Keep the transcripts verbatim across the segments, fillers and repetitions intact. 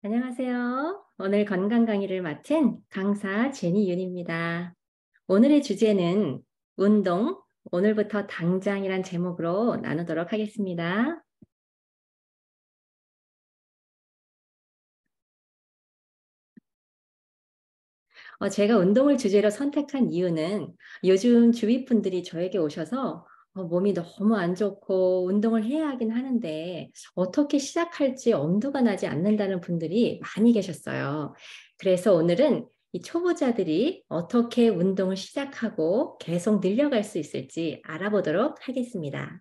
안녕하세요. 오늘 건강 강의를 맡은 강사 제니윤입니다. 오늘의 주제는 운동, 오늘부터 당장이란 제목으로 나누도록 하겠습니다. 어, 제가 운동을 주제로 선택한 이유는 요즘 주위 분들이 저에게 오셔서 어, 몸이 너무 안 좋고 운동을 해야 하긴 하는데 어떻게 시작할지 엄두가 나지 않는다는 분들이 많이 계셨어요. 그래서 오늘은 이 초보자들이 어떻게 운동을 시작하고 계속 늘려갈 수 있을지 알아보도록 하겠습니다.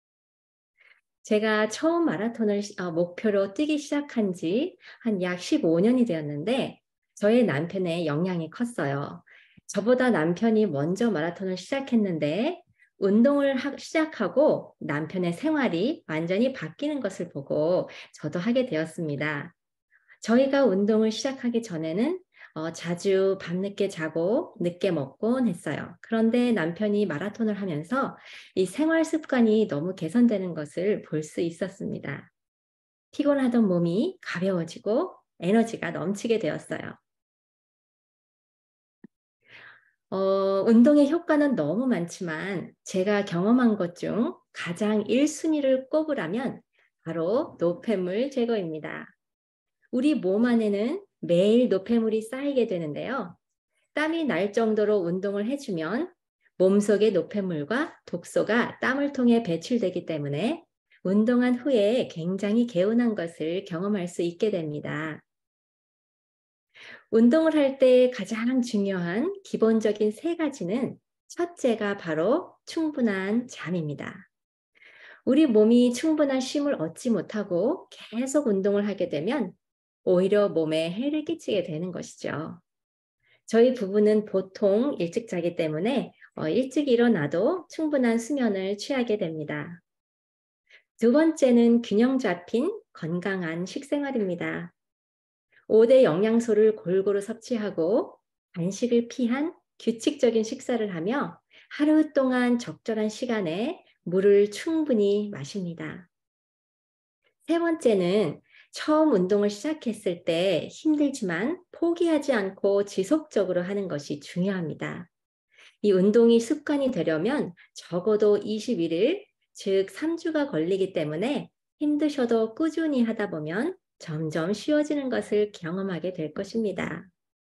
제가 처음 마라톤을 시- 어, 목표로 뛰기 시작한 지 한 약 십오 년이 되었는데 저의 남편의 영향이 컸어요. 저보다 남편이 먼저 마라톤을 시작했는데 운동을 하- 시작하고 남편의 생활이 완전히 바뀌는 것을 보고 저도 하게 되었습니다. 저희가 운동을 시작하기 전에는 어, 자주 밤늦게 자고 늦게 먹곤 했어요. 그런데 남편이 마라톤을 하면서 이 생활 습관이 너무 개선되는 것을 볼 수 있었습니다. 피곤하던 몸이 가벼워지고 에너지가 넘치게 되었어요. 어, 운동의 효과는 너무 많지만 제가 경험한 것 중 가장 일 순위를 꼽으라면 바로 노폐물 제거입니다. 우리 몸 안에는 매일 노폐물이 쌓이게 되는데요. 땀이 날 정도로 운동을 해주면 몸속의 노폐물과 독소가 땀을 통해 배출되기 때문에 운동한 후에 굉장히 개운한 것을 경험할 수 있게 됩니다. 운동을 할 때 가장 중요한 기본적인 세 가지는 첫째가 바로 충분한 잠입니다. 우리 몸이 충분한 쉼을 얻지 못하고 계속 운동을 하게 되면 오히려 몸에 해를 끼치게 되는 것이죠. 저희 부부는 보통 일찍 자기 때문에 어, 일찍 일어나도 충분한 수면을 취하게 됩니다. 두 번째는 균형 잡힌 건강한 식생활입니다. 오 대 영양소를 골고루 섭취하고 간식을 피한 규칙적인 식사를 하며 하루 동안 적절한 시간에 물을 충분히 마십니다. 세 번째는 처음 운동을 시작했을 때 힘들지만 포기하지 않고 지속적으로 하는 것이 중요합니다. 이 운동이 습관이 되려면 적어도 이십일 일, 즉 삼 주가 걸리기 때문에 힘드셔도 꾸준히 하다 보면 점점 쉬워지는 것을 경험하게 될 것입니다.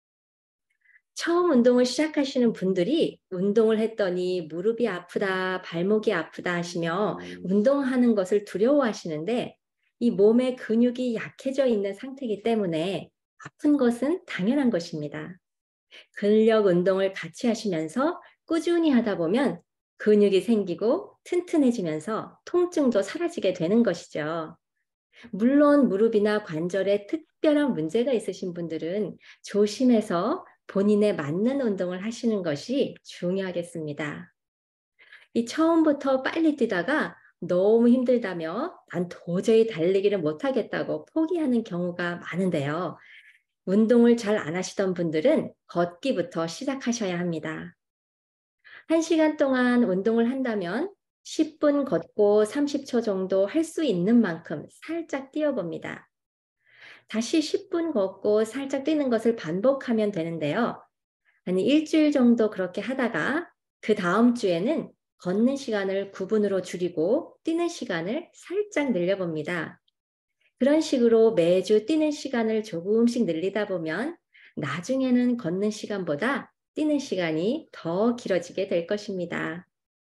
처음 운동을 시작하시는 분들이 운동을 했더니 무릎이 아프다, 발목이 아프다 하시며 운동하는 것을 두려워하시는데 이 몸의 근육이 약해져 있는 상태이기 때문에 아픈 것은 당연한 것입니다. 근력 운동을 같이 하시면서 꾸준히 하다 보면 근육이 생기고 튼튼해지면서 통증도 사라지게 되는 것이죠. 물론 무릎이나 관절에 특별한 문제가 있으신 분들은 조심해서 본인에 맞는 운동을 하시는 것이 중요하겠습니다. 이 처음부터 빨리 뛰다가 너무 힘들다며 난 도저히 달리기를 못하겠다고 포기하는 경우가 많은데요. 운동을 잘 안 하시던 분들은 걷기부터 시작하셔야 합니다. 한 시간 동안 운동을 한다면 십 분 걷고 삼십 초 정도 할 수 있는 만큼 살짝 뛰어봅니다. 다시 십 분 걷고 살짝 뛰는 것을 반복하면 되는데요. 아니, 일주일 정도 그렇게 하다가 그 다음 주에는 걷는 시간을 구 분으로 줄이고 뛰는 시간을 살짝 늘려봅니다. 그런 식으로 매주 뛰는 시간을 조금씩 늘리다 보면 나중에는 걷는 시간보다 뛰는 시간이 더 길어지게 될 것입니다.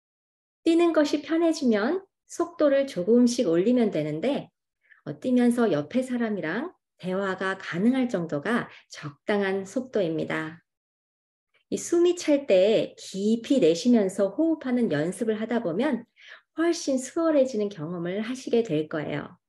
뛰는 것이 편해지면 속도를 조금씩 올리면 되는데 어, 뛰면서 옆에 사람이랑 대화가 가능할 정도가 적당한 속도입니다. 이 숨이 찰 때 깊이 내쉬면서 호흡하는 연습을 하다 보면 훨씬 수월해지는 경험을 하시게 될 거예요.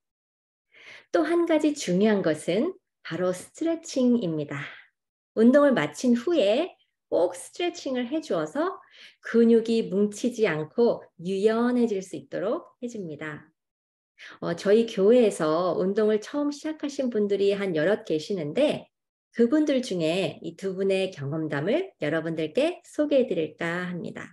또 한 가지 중요한 것은 바로 스트레칭입니다. 운동을 마친 후에 꼭 스트레칭을 해주어서 근육이 뭉치지 않고 유연해질 수 있도록 해줍니다. 어, 저희 교회에서 운동을 처음 시작하신 분들이 한 여럿 계시는데 그분들 중에 이 두 분의 경험담을 여러분들께 소개해 드릴까 합니다.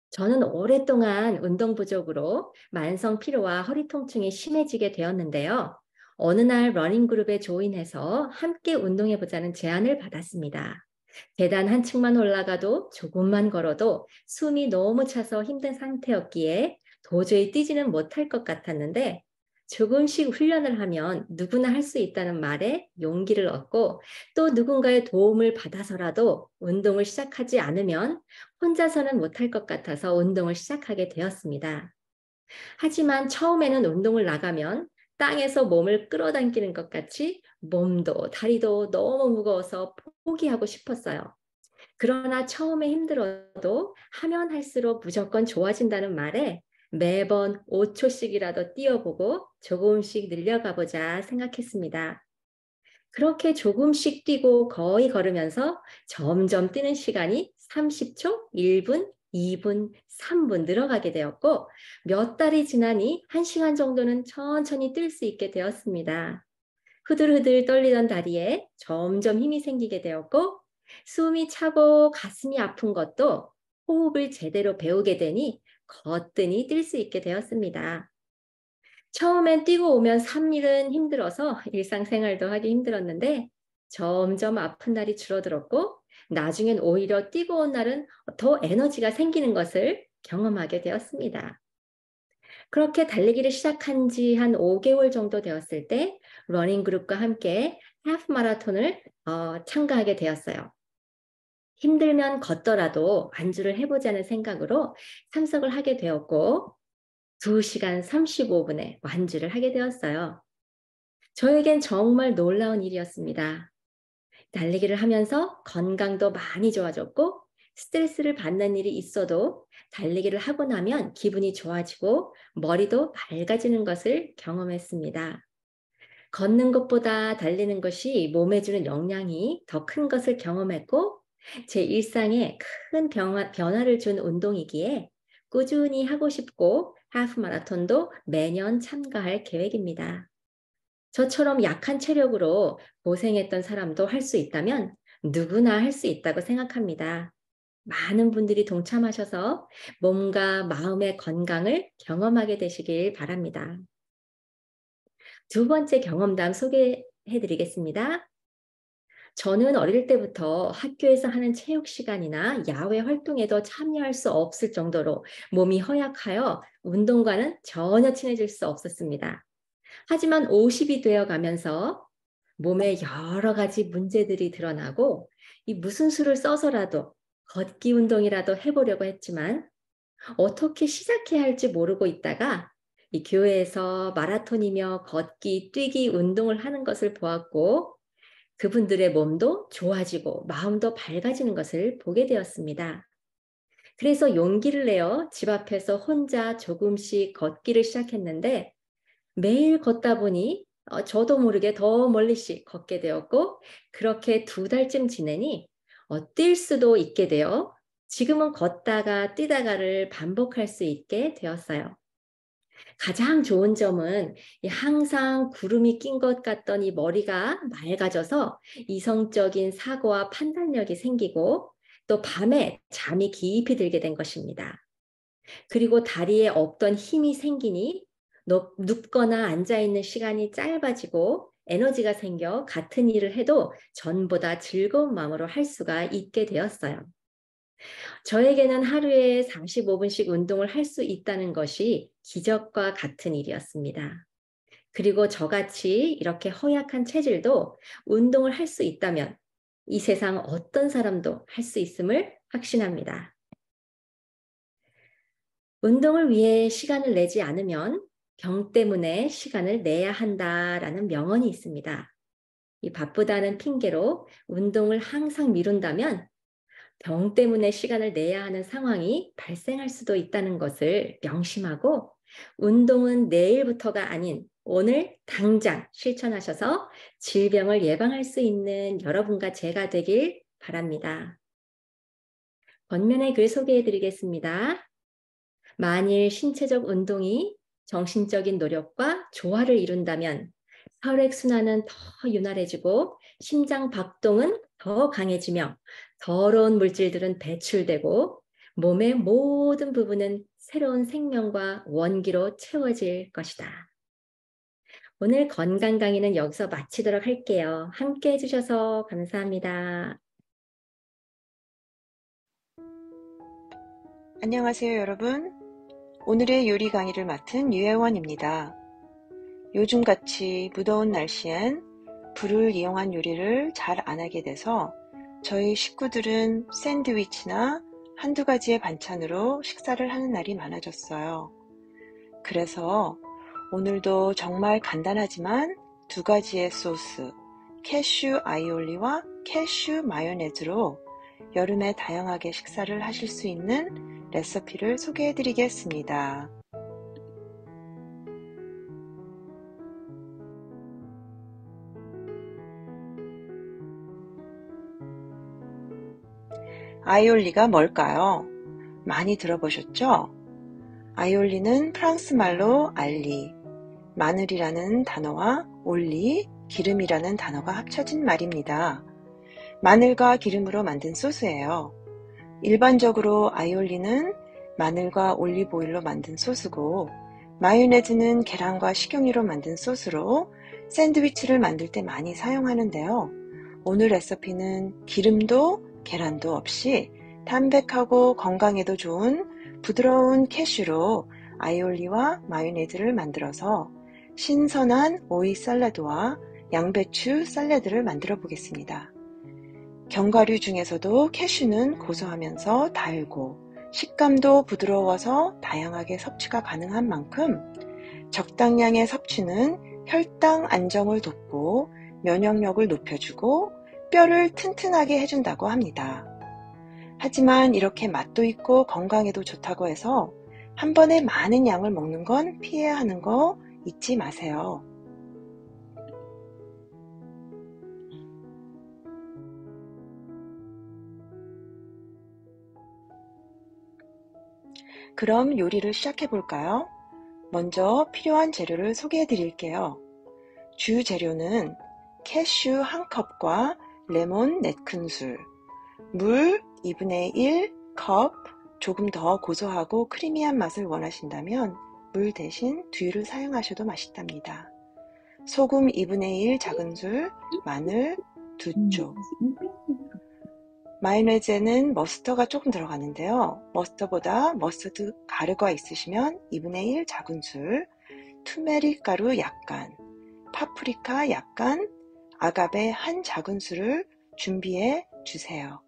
저는 오랫동안 운동 부족으로 만성 피로와 허리 통증이 심해지게 되었는데요. 어느 날 러닝 그룹에 조인해서 함께 운동해 보자는 제안을 받았습니다. 계단 한 층만 올라가도 조금만 걸어도 숨이 너무 차서 힘든 상태였기에 도저히 뛰지는 못할 것 같았는데 조금씩 훈련을 하면 누구나 할 수 있다는 말에 용기를 얻고 또 누군가의 도움을 받아서라도 운동을 시작하지 않으면 혼자서는 못할 것 같아서 운동을 시작하게 되었습니다. 하지만 처음에는 운동을 나가면 땅에서 몸을 끌어당기는 것 같이 몸도 다리도 너무 무거워서 포기하고 싶었어요. 그러나 처음에 힘들어도 하면 할수록 무조건 좋아진다는 말에 매번 오 초씩이라도 뛰어보고 조금씩 늘려가 보자 생각했습니다. 그렇게 조금씩 뛰고 거의 걸으면서 점점 뛰는 시간이 삼십 초, 일 분, 이 분, 삼 분 늘어가게 되었고 몇 달이 지나니 한 시간 정도는 천천히 뛸 수 있게 되었습니다. 후들후들 떨리던 다리에 점점 힘이 생기게 되었고 숨이 차고 가슴이 아픈 것도 호흡을 제대로 배우게 되니 거뜬히 뛸 수 있게 되었습니다. 처음엔 뛰고 오면 삼 일은 힘들어서 일상생활도 하기 힘들었는데 점점 아픈 날이 줄어들었고 나중엔 오히려 뛰고 온 날은 더 에너지가 생기는 것을 경험하게 되었습니다. 그렇게 달리기를 시작한 지 한 오 개월 정도 되었을 때 러닝 그룹과 함께 하프 마라톤을 어, 참가하게 되었어요. 힘들면 걷더라도 완주를 해보자는 생각으로 참석을 하게 되었고 두 시간 삼십오 분에 완주를 하게 되었어요. 저에겐 정말 놀라운 일이었습니다. 달리기를 하면서 건강도 많이 좋아졌고 스트레스를 받는 일이 있어도 달리기를 하고 나면 기분이 좋아지고 머리도 맑아지는 것을 경험했습니다. 걷는 것보다 달리는 것이 몸에 주는 영향이 더 큰 것을 경험했고 제 일상에 큰 변화, 변화를 준 운동이기에 꾸준히 하고 싶고 하프 마라톤도 매년 참가할 계획입니다. 저처럼 약한 체력으로 고생했던 사람도 할 수 있다면 누구나 할 수 있다고 생각합니다. 많은 분들이 동참하셔서 몸과 마음의 건강을 경험하게 되시길 바랍니다. 두 번째 경험담 소개해 드리겠습니다. 저는 어릴 때부터 학교에서 하는 체육 시간이나 야외 활동에도 참여할 수 없을 정도로 몸이 허약하여 운동과는 전혀 친해질 수 없었습니다. 하지만 오십이 되어 가면서 몸에 여러 가지 문제들이 드러나고 이 무슨 수를 써서라도 걷기 운동이라도 해보려고 했지만 어떻게 시작해야 할지 모르고 있다가 이 교회에서 마라톤이며 걷기, 뛰기 운동을 하는 것을 보았고 그분들의 몸도 좋아지고 마음도 밝아지는 것을 보게 되었습니다. 그래서 용기를 내어 집 앞에서 혼자 조금씩 걷기를 시작했는데 매일 걷다 보니 어, 저도 모르게 더 멀리씩 걷게 되었고 그렇게 두 달쯤 지내니 어, 뛸 수도 있게 되어 지금은 걷다가 뛰다가를 반복할 수 있게 되었어요. 가장 좋은 점은 항상 구름이 낀 것 같던 이 머리가 맑아져서 이성적인 사고와 판단력이 생기고 또 밤에 잠이 깊이 들게 된 것입니다. 그리고 다리에 없던 힘이 생기니 눕거나 앉아있는 시간이 짧아지고 에너지가 생겨 같은 일을 해도 전보다 즐거운 마음으로 할 수가 있게 되었어요. 저에게는 하루에 사십오 분씩 운동을 할 수 있다는 것이 기적과 같은 일이었습니다. 그리고 저같이 이렇게 허약한 체질도 운동을 할 수 있다면 이 세상 어떤 사람도 할 수 있음을 확신합니다. 운동을 위해 시간을 내지 않으면 병 때문에 시간을 내야 한다라는 명언이 있습니다. 이 바쁘다는 핑계로 운동을 항상 미룬다면 병 때문에 시간을 내야 하는 상황이 발생할 수도 있다는 것을 명심하고 운동은 내일부터가 아닌 오늘 당장 실천하셔서 질병을 예방할 수 있는 여러분과 제가 되길 바랍니다. 번면의 글 소개해 드리겠습니다. 만일 신체적 운동이 정신적인 노력과 조화를 이룬다면 혈액순환은 더 윤활해지고 심장 박동은 더 강해지며 더러운 물질들은 배출되고 몸의 모든 부분은 새로운 생명과 원기로 채워질 것이다. 오늘 건강 강의는 여기서 마치도록 할게요. 함께 해주셔서 감사합니다. 안녕하세요, 여러분. 오늘의 요리 강의를 맡은 유혜원입니다. 요즘같이 무더운 날씨엔 불을 이용한 요리를 잘 안 하게 돼서 저희 식구들은 샌드위치나 한두 가지의 반찬으로 식사를 하는 날이 많아졌어요. 그래서 오늘도 정말 간단하지만 두 가지의 소스, 캐슈 아이올리와 캐슈 마요네즈로 여름에 다양하게 식사를 하실 수 있는 레시피를 소개해 드리겠습니다. 아이올리가 뭘까요? 많이 들어보셨죠? 아이올리는 프랑스 말로 알리, 마늘이라는 단어와 올리, 기름이라는 단어가 합쳐진 말입니다. 마늘과 기름으로 만든 소스예요. 일반적으로 아이올리는 마늘과 올리브 오일로 만든 소스고, 마요네즈는 계란과 식용유로 만든 소스로 샌드위치를 만들 때 많이 사용하는데요. 오늘 레시피는 기름도 계란도 없이 담백하고 건강에도 좋은 부드러운 캐슈로 아이올리와 마요네즈를 만들어서 신선한 오이 샐러드와 양배추 샐러드를 만들어 보겠습니다. 견과류 중에서도 캐슈는 고소하면서 달고 식감도 부드러워서 다양하게 섭취가 가능한 만큼 적당량의 섭취는 혈당 안정을 돕고 면역력을 높여주고 뼈를 튼튼하게 해준다고 합니다. 하지만 이렇게 맛도 있고 건강에도 좋다고 해서 한 번에 많은 양을 먹는 건 피해야 하는 거 잊지 마세요. 그럼 요리를 시작해 볼까요? 먼저 필요한 재료를 소개해 드릴게요. 주 재료는 캐슈 한 컵과 레몬 네 큰술, 물 이분의 일 컵, 조금 더 고소하고 크리미한 맛을 원하신다면 물 대신 두유를 사용하셔도 맛있답니다. 소금 이분의 일 작은술, 마늘 두 쪽. 마요네즈에는 머스터가 조금 들어가는데요. 머스터보다 머스터드 가루가 있으시면 이분의 일 작은술, 투메릭 가루 약간, 파프리카 약간, 아가베 한 작은술을 준비해 주세요.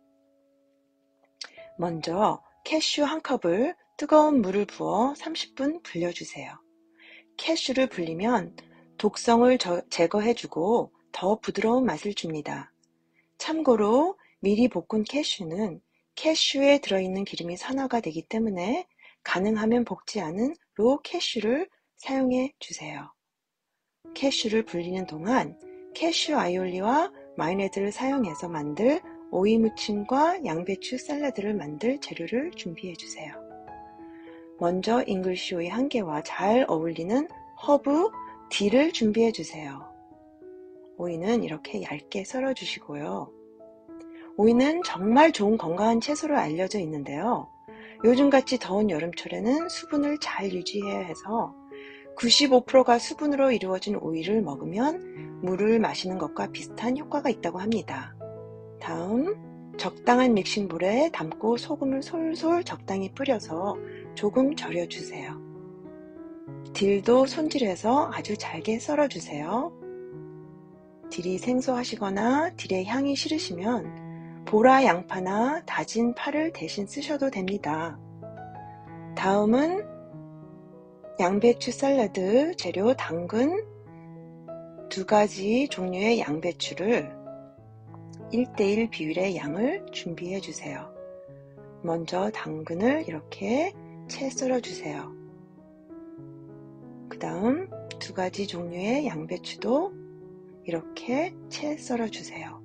먼저 캐슈 한 컵을 뜨거운 물을 부어 삼십 분 불려주세요. 캐슈를 불리면 독성을 제거해주고 더 부드러운 맛을 줍니다. 참고로 미리 볶은 캐슈는 캐슈에 들어있는 기름이 산화가 되기 때문에 가능하면 볶지 않은 로 캐슈를 사용해 주세요. 캐슈를 불리는 동안 캐슈 아이올리와 마요네즈를 사용해서 만들 오이 무침과 양배추 샐러드를 만들 재료를 준비해 주세요. 먼저 잉글리시 오이 한 개와 잘 어울리는 허브 딜을 준비해 주세요. 오이는 이렇게 얇게 썰어 주시고요. 오이는 정말 좋은 건강한 채소로 알려져 있는데요. 요즘같이 더운 여름철에는 수분을 잘 유지해야 해서 구십오 퍼센트가 수분으로 이루어진 오이를 먹으면 물을 마시는 것과 비슷한 효과가 있다고 합니다. 다음, 적당한 믹싱볼에 담고 소금을 솔솔 적당히 뿌려서 조금 절여주세요. 딜도 손질해서 아주 잘게 썰어주세요. 딜이 생소하시거나 딜의 향이 싫으시면 보라 양파나 다진 파를 대신 쓰셔도 됩니다. 다음은 양배추 샐러드 재료 당근 두 가지 종류의 양배추를 일 대 일 비율의 양을 준비해 주세요. 먼저 당근을 이렇게 채 썰어 주세요. 그 다음 두 가지 종류의 양배추도 이렇게 채 썰어 주세요.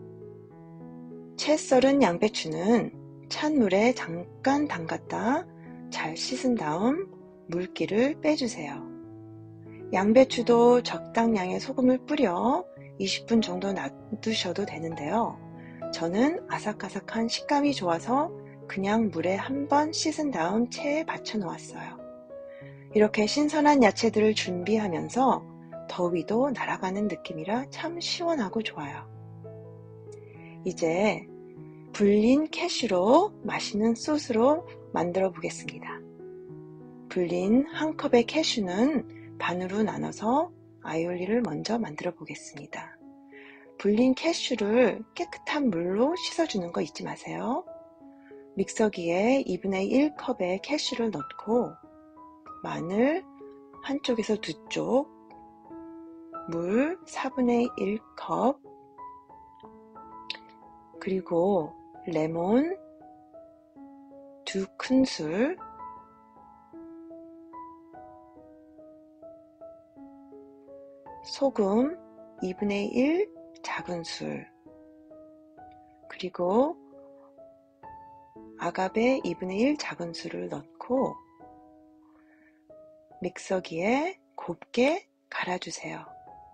채 썰은 양배추는 찬물에 잠깐 담갔다 잘 씻은 다음 물기를 빼주세요. 양배추도 적당량의 소금을 뿌려 이십 분 정도 놔두셔도 되는데요. 저는 아삭아삭한 식감이 좋아서 그냥 물에 한번 씻은 다음 체에 받쳐 놓았어요. 이렇게 신선한 야채들을 준비하면서 더위도 날아가는 느낌이라 참 시원하고 좋아요. 이제 불린 캐슈로 맛있는 소스로 만들어 보겠습니다. 불린 한 컵의 캐슈는 반으로 나눠서 아이올리를 먼저 만들어 보겠습니다. 불린 캐슈를 깨끗한 물로 씻어주는 거 잊지 마세요. 믹서기에 이분의 일 컵의 캐슈를 넣고 마늘 한쪽에서 두 쪽, 물 사분의 일 컵, 그리고 레몬 두 큰술, 소금 이분의 일 작은술, 그리고 아가베 이분의 일 작은술을 넣고 믹서기에 곱게 갈아주세요.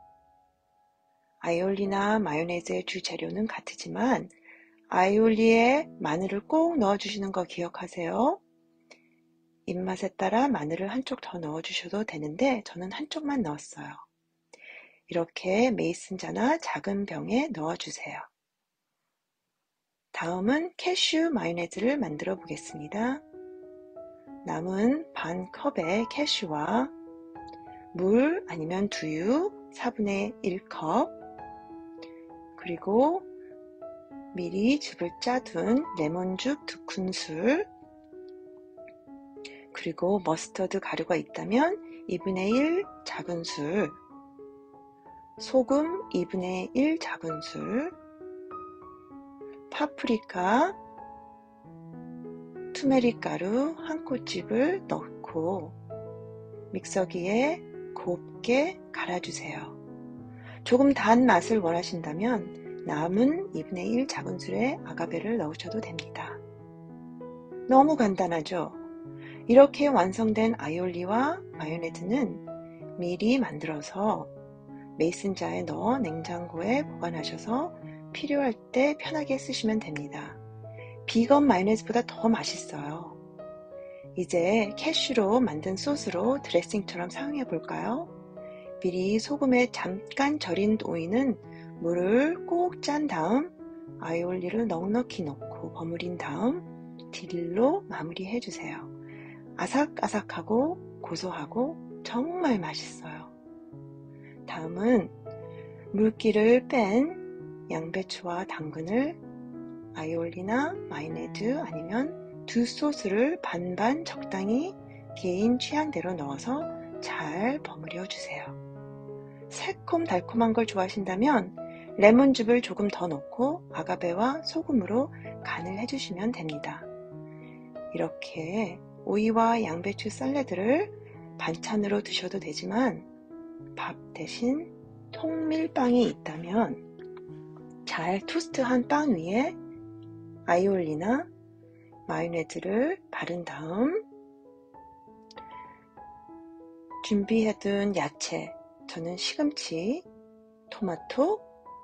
아이올리나 마요네즈의 주재료는 같으지만 아이올리에 마늘을 꼭 넣어주시는 거 기억하세요. 입맛에 따라 마늘을 한쪽 더 넣어주셔도 되는데 저는 한쪽만 넣었어요. 이렇게 메이슨자나 작은 병에 넣어주세요. 다음은 캐슈 마요네즈를 만들어 보겠습니다. 남은 반 컵의 캐슈와 물 아니면 두유 사분의 일 컵, 그리고 미리 즙을 짜둔 레몬즙 두 큰술, 그리고 머스터드 가루가 있다면 이분의 일 작은술, 소금 이분의 일 작은술, 파프리카, 투메릭 가루 한 꼬집을 넣고 믹서기에 곱게 갈아주세요. 조금 단 맛을 원하신다면 남은 이분의 일 작은술의 아가베를 넣으셔도 됩니다. 너무 간단하죠? 이렇게 완성된 아이올리와 마요네즈는 미리 만들어서 메이슨자에 넣어 냉장고에 보관하셔서 필요할 때 편하게 쓰시면 됩니다. 비건 마요네즈보다 더 맛있어요. 이제 캐슈로 만든 소스로 드레싱처럼 사용해 볼까요? 미리 소금에 잠깐 절인 오이는 물을 꼭 짠 다음 아이올리를 넉넉히 넣고 버무린 다음 딜로 마무리해 주세요. 아삭아삭하고 고소하고 정말 맛있어요. 다음은 물기를 뺀 양배추와 당근을 아이올리나 마요네즈 아니면 두 소스를 반반 적당히 개인 취향대로 넣어서 잘 버무려 주세요. 새콤달콤한 걸 좋아하신다면 레몬즙을 조금 더 넣고 아가베와 소금으로 간을 해주시면 됩니다. 이렇게 오이와 양배추 샐러드를 반찬으로 드셔도 되지만 밥 대신 통밀빵이 있다면 잘 토스트한 빵 위에 아이올리나 마요네즈를 바른 다음 준비해둔 야채, 저는 시금치, 토마토,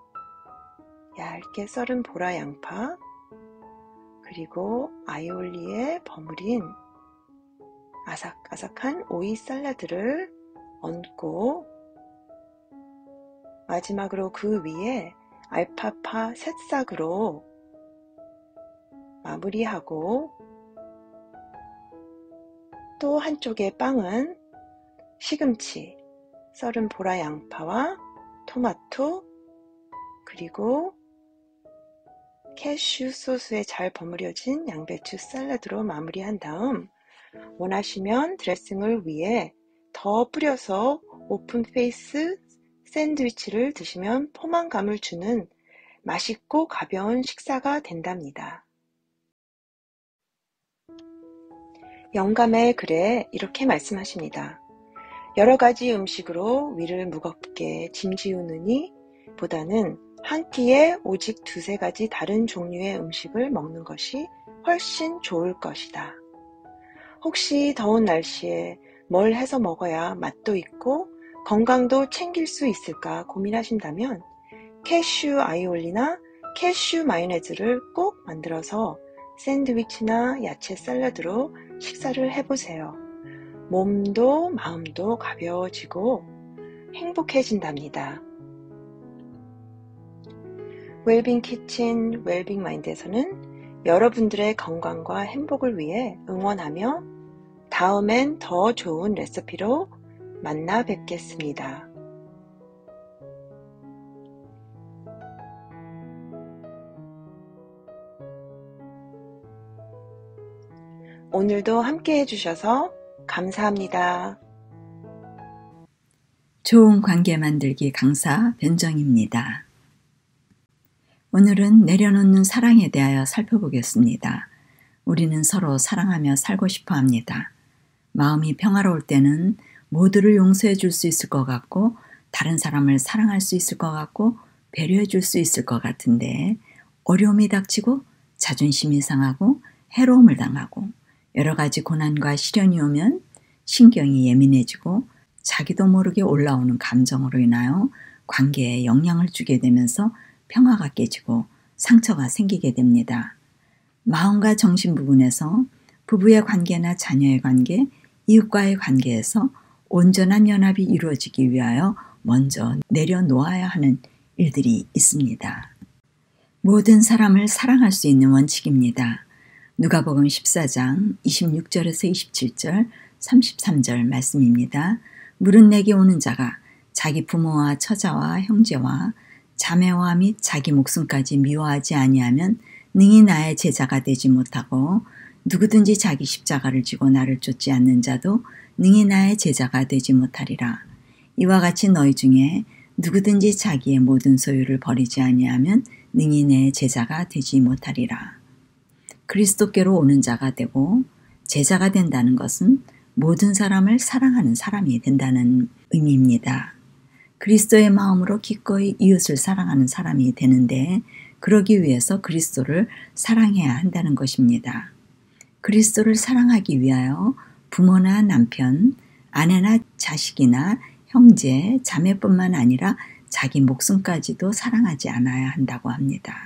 얇게 썰은 보라 양파, 그리고 아이올리에 버무린 아삭아삭한 오이 샐러드를 얹고 마지막으로 그 위에 알파파 새싹으로 마무리하고 또 한쪽의 빵은 시금치, 썰은 보라 양파와 토마토, 그리고 캐슈 소스에 잘 버무려진 양배추 샐러드로 마무리한 다음 원하시면 드레싱을 위에 더 뿌려서 오픈 페이스 샌드위치를 드시면 포만감을 주는 맛있고 가벼운 식사가 된답니다. 영감의 글에 이렇게 말씀하십니다. 여러 가지 음식으로 위를 무겁게 짐지우느니 보다는 한 끼에 오직 두세 가지 다른 종류의 음식을 먹는 것이 훨씬 좋을 것이다. 혹시 더운 날씨에 뭘 해서 먹어야 맛도 있고 건강도 챙길 수 있을까 고민하신다면 캐슈 아이올리나 캐슈 마요네즈를 꼭 만들어서 샌드위치나 야채 샐러드로 식사를 해보세요. 몸도 마음도 가벼워지고 행복해진답니다. 웰빙 키친, 웰빙 마인드에서는 여러분들의 건강과 행복을 위해 응원하며 다음엔 더 좋은 레시피로 만나 뵙겠습니다. 오늘도 함께 해주셔서 감사합니다. 좋은 관계 만들기 강사 변정입니다. 오늘은 내려놓는 사랑에 대하여 살펴보겠습니다. 우리는 서로 사랑하며 살고 싶어 합니다. 마음이 평화로울 때는 모두를 용서해 줄 수 있을 것 같고 다른 사람을 사랑할 수 있을 것 같고 배려해 줄 수 있을 것 같은데 어려움이 닥치고 자존심이 상하고 해로움을 당하고 여러 가지 고난과 시련이 오면 신경이 예민해지고 자기도 모르게 올라오는 감정으로 인하여 관계에 영향을 주게 되면서 평화가 깨지고 상처가 생기게 됩니다. 마음과 정신 부분에서 부부의 관계나 자녀의 관계, 이웃과의 관계에서 온전한 연합이 이루어지기 위하여 먼저 내려놓아야 하는 일들이 있습니다. 모든 사람을 사랑할 수 있는 원칙입니다. 누가복음 십사 장 이십육 절에서 이십칠 절, 삼십삼 절 말씀입니다. 물은 내게 오는 자가 자기 부모와 처자와 형제와 자매와 및 자기 목숨까지 미워하지 아니하면 능히 나의 제자가 되지 못하고 누구든지 자기 십자가를 지고 나를 쫓지 않는 자도 능히 나의 제자가 되지 못하리라. 이와 같이 너희 중에 누구든지 자기의 모든 소유를 버리지 아니하면 능히 내 제자가 되지 못하리라. 그리스도께로 오는 자가 되고 제자가 된다는 것은 모든 사람을 사랑하는 사람이 된다는 의미입니다. 그리스도의 마음으로 기꺼이 이웃을 사랑하는 사람이 되는데 그러기 위해서 그리스도를 사랑해야 한다는 것입니다. 그리스도를 사랑하기 위하여 부모나 남편, 아내나 자식이나 형제, 자매뿐만 아니라 자기 목숨까지도 사랑하지 않아야 한다고 합니다.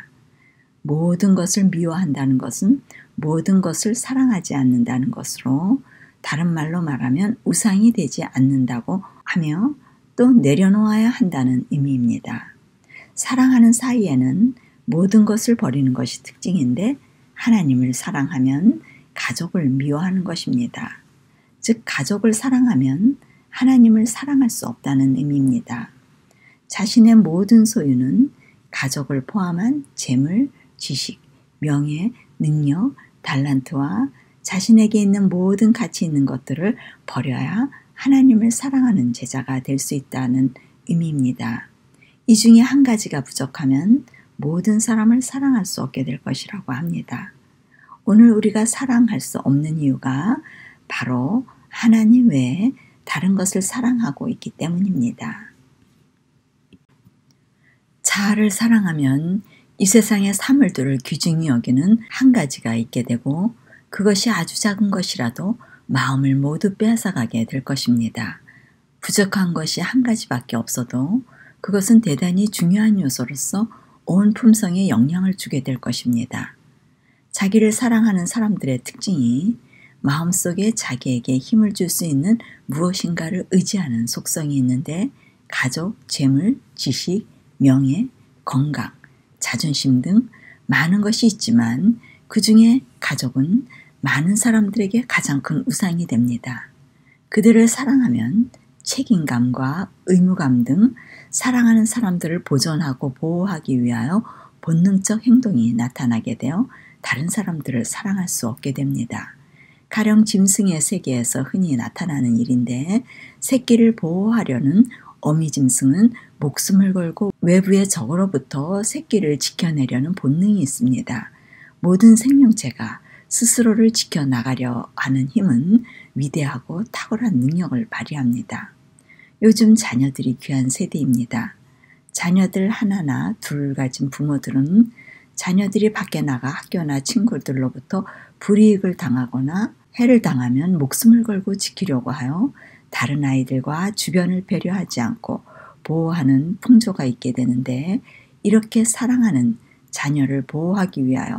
모든 것을 미워한다는 것은 모든 것을 사랑하지 않는다는 것으로 다른 말로 말하면 우상이 되지 않는다고 하며 또 내려놓아야 한다는 의미입니다. 사랑하는 사이에는 모든 것을 버리는 것이 특징인데 하나님을 사랑하면 가족을 미워하는 것입니다. 즉 가족을 사랑하면 하나님을 사랑할 수 없다는 의미입니다. 자신의 모든 소유는 가족을 포함한 재물, 지식, 명예, 능력, 달란트와 자신에게 있는 모든 가치 있는 것들을 버려야 하나님을 사랑하는 제자가 될 수 있다는 의미입니다. 이 중에 한 가지가 부족하면 모든 사람을 사랑할 수 없게 될 것이라고 합니다. 오늘 우리가 사랑할 수 없는 이유가 바로 하나님 외에 다른 것을 사랑하고 있기 때문입니다. 자아를 사랑하면 이 세상의 사물들을 귀중히 여기는 한 가지가 있게 되고 그것이 아주 작은 것이라도 마음을 모두 빼앗아가게 될 것입니다. 부족한 것이 한 가지밖에 없어도 그것은 대단히 중요한 요소로서 온 품성에 영향을 주게 될 것입니다. 자기를 사랑하는 사람들의 특징이 마음속에 자기에게 힘을 줄 수 있는 무엇인가를 의지하는 속성이 있는데 가족, 재물, 지식, 명예, 건강, 자존심 등 많은 것이 있지만 그 중에 가족은 많은 사람들에게 가장 큰 우상이 됩니다. 그들을 사랑하면 책임감과 의무감 등 사랑하는 사람들을 보존하고 보호하기 위하여 본능적 행동이 나타나게 되어 다른 사람들을 사랑할 수 없게 됩니다. 가령 짐승의 세계에서 흔히 나타나는 일인데 새끼를 보호하려는 어미 짐승은 목숨을 걸고 외부의 적으로부터 새끼를 지켜내려는 본능이 있습니다. 모든 생명체가 스스로를 지켜나가려 하는 힘은 위대하고 탁월한 능력을 발휘합니다. 요즘 자녀들이 귀한 세대입니다. 자녀들 하나나 둘 가진 부모들은 자녀들이 밖에 나가 학교나 친구들로부터 불이익을 당하거나 해를 당하면 목숨을 걸고 지키려고 하여 다른 아이들과 주변을 배려하지 않고 보호하는 풍조가 있게 되는데 이렇게 사랑하는 자녀를 보호하기 위하여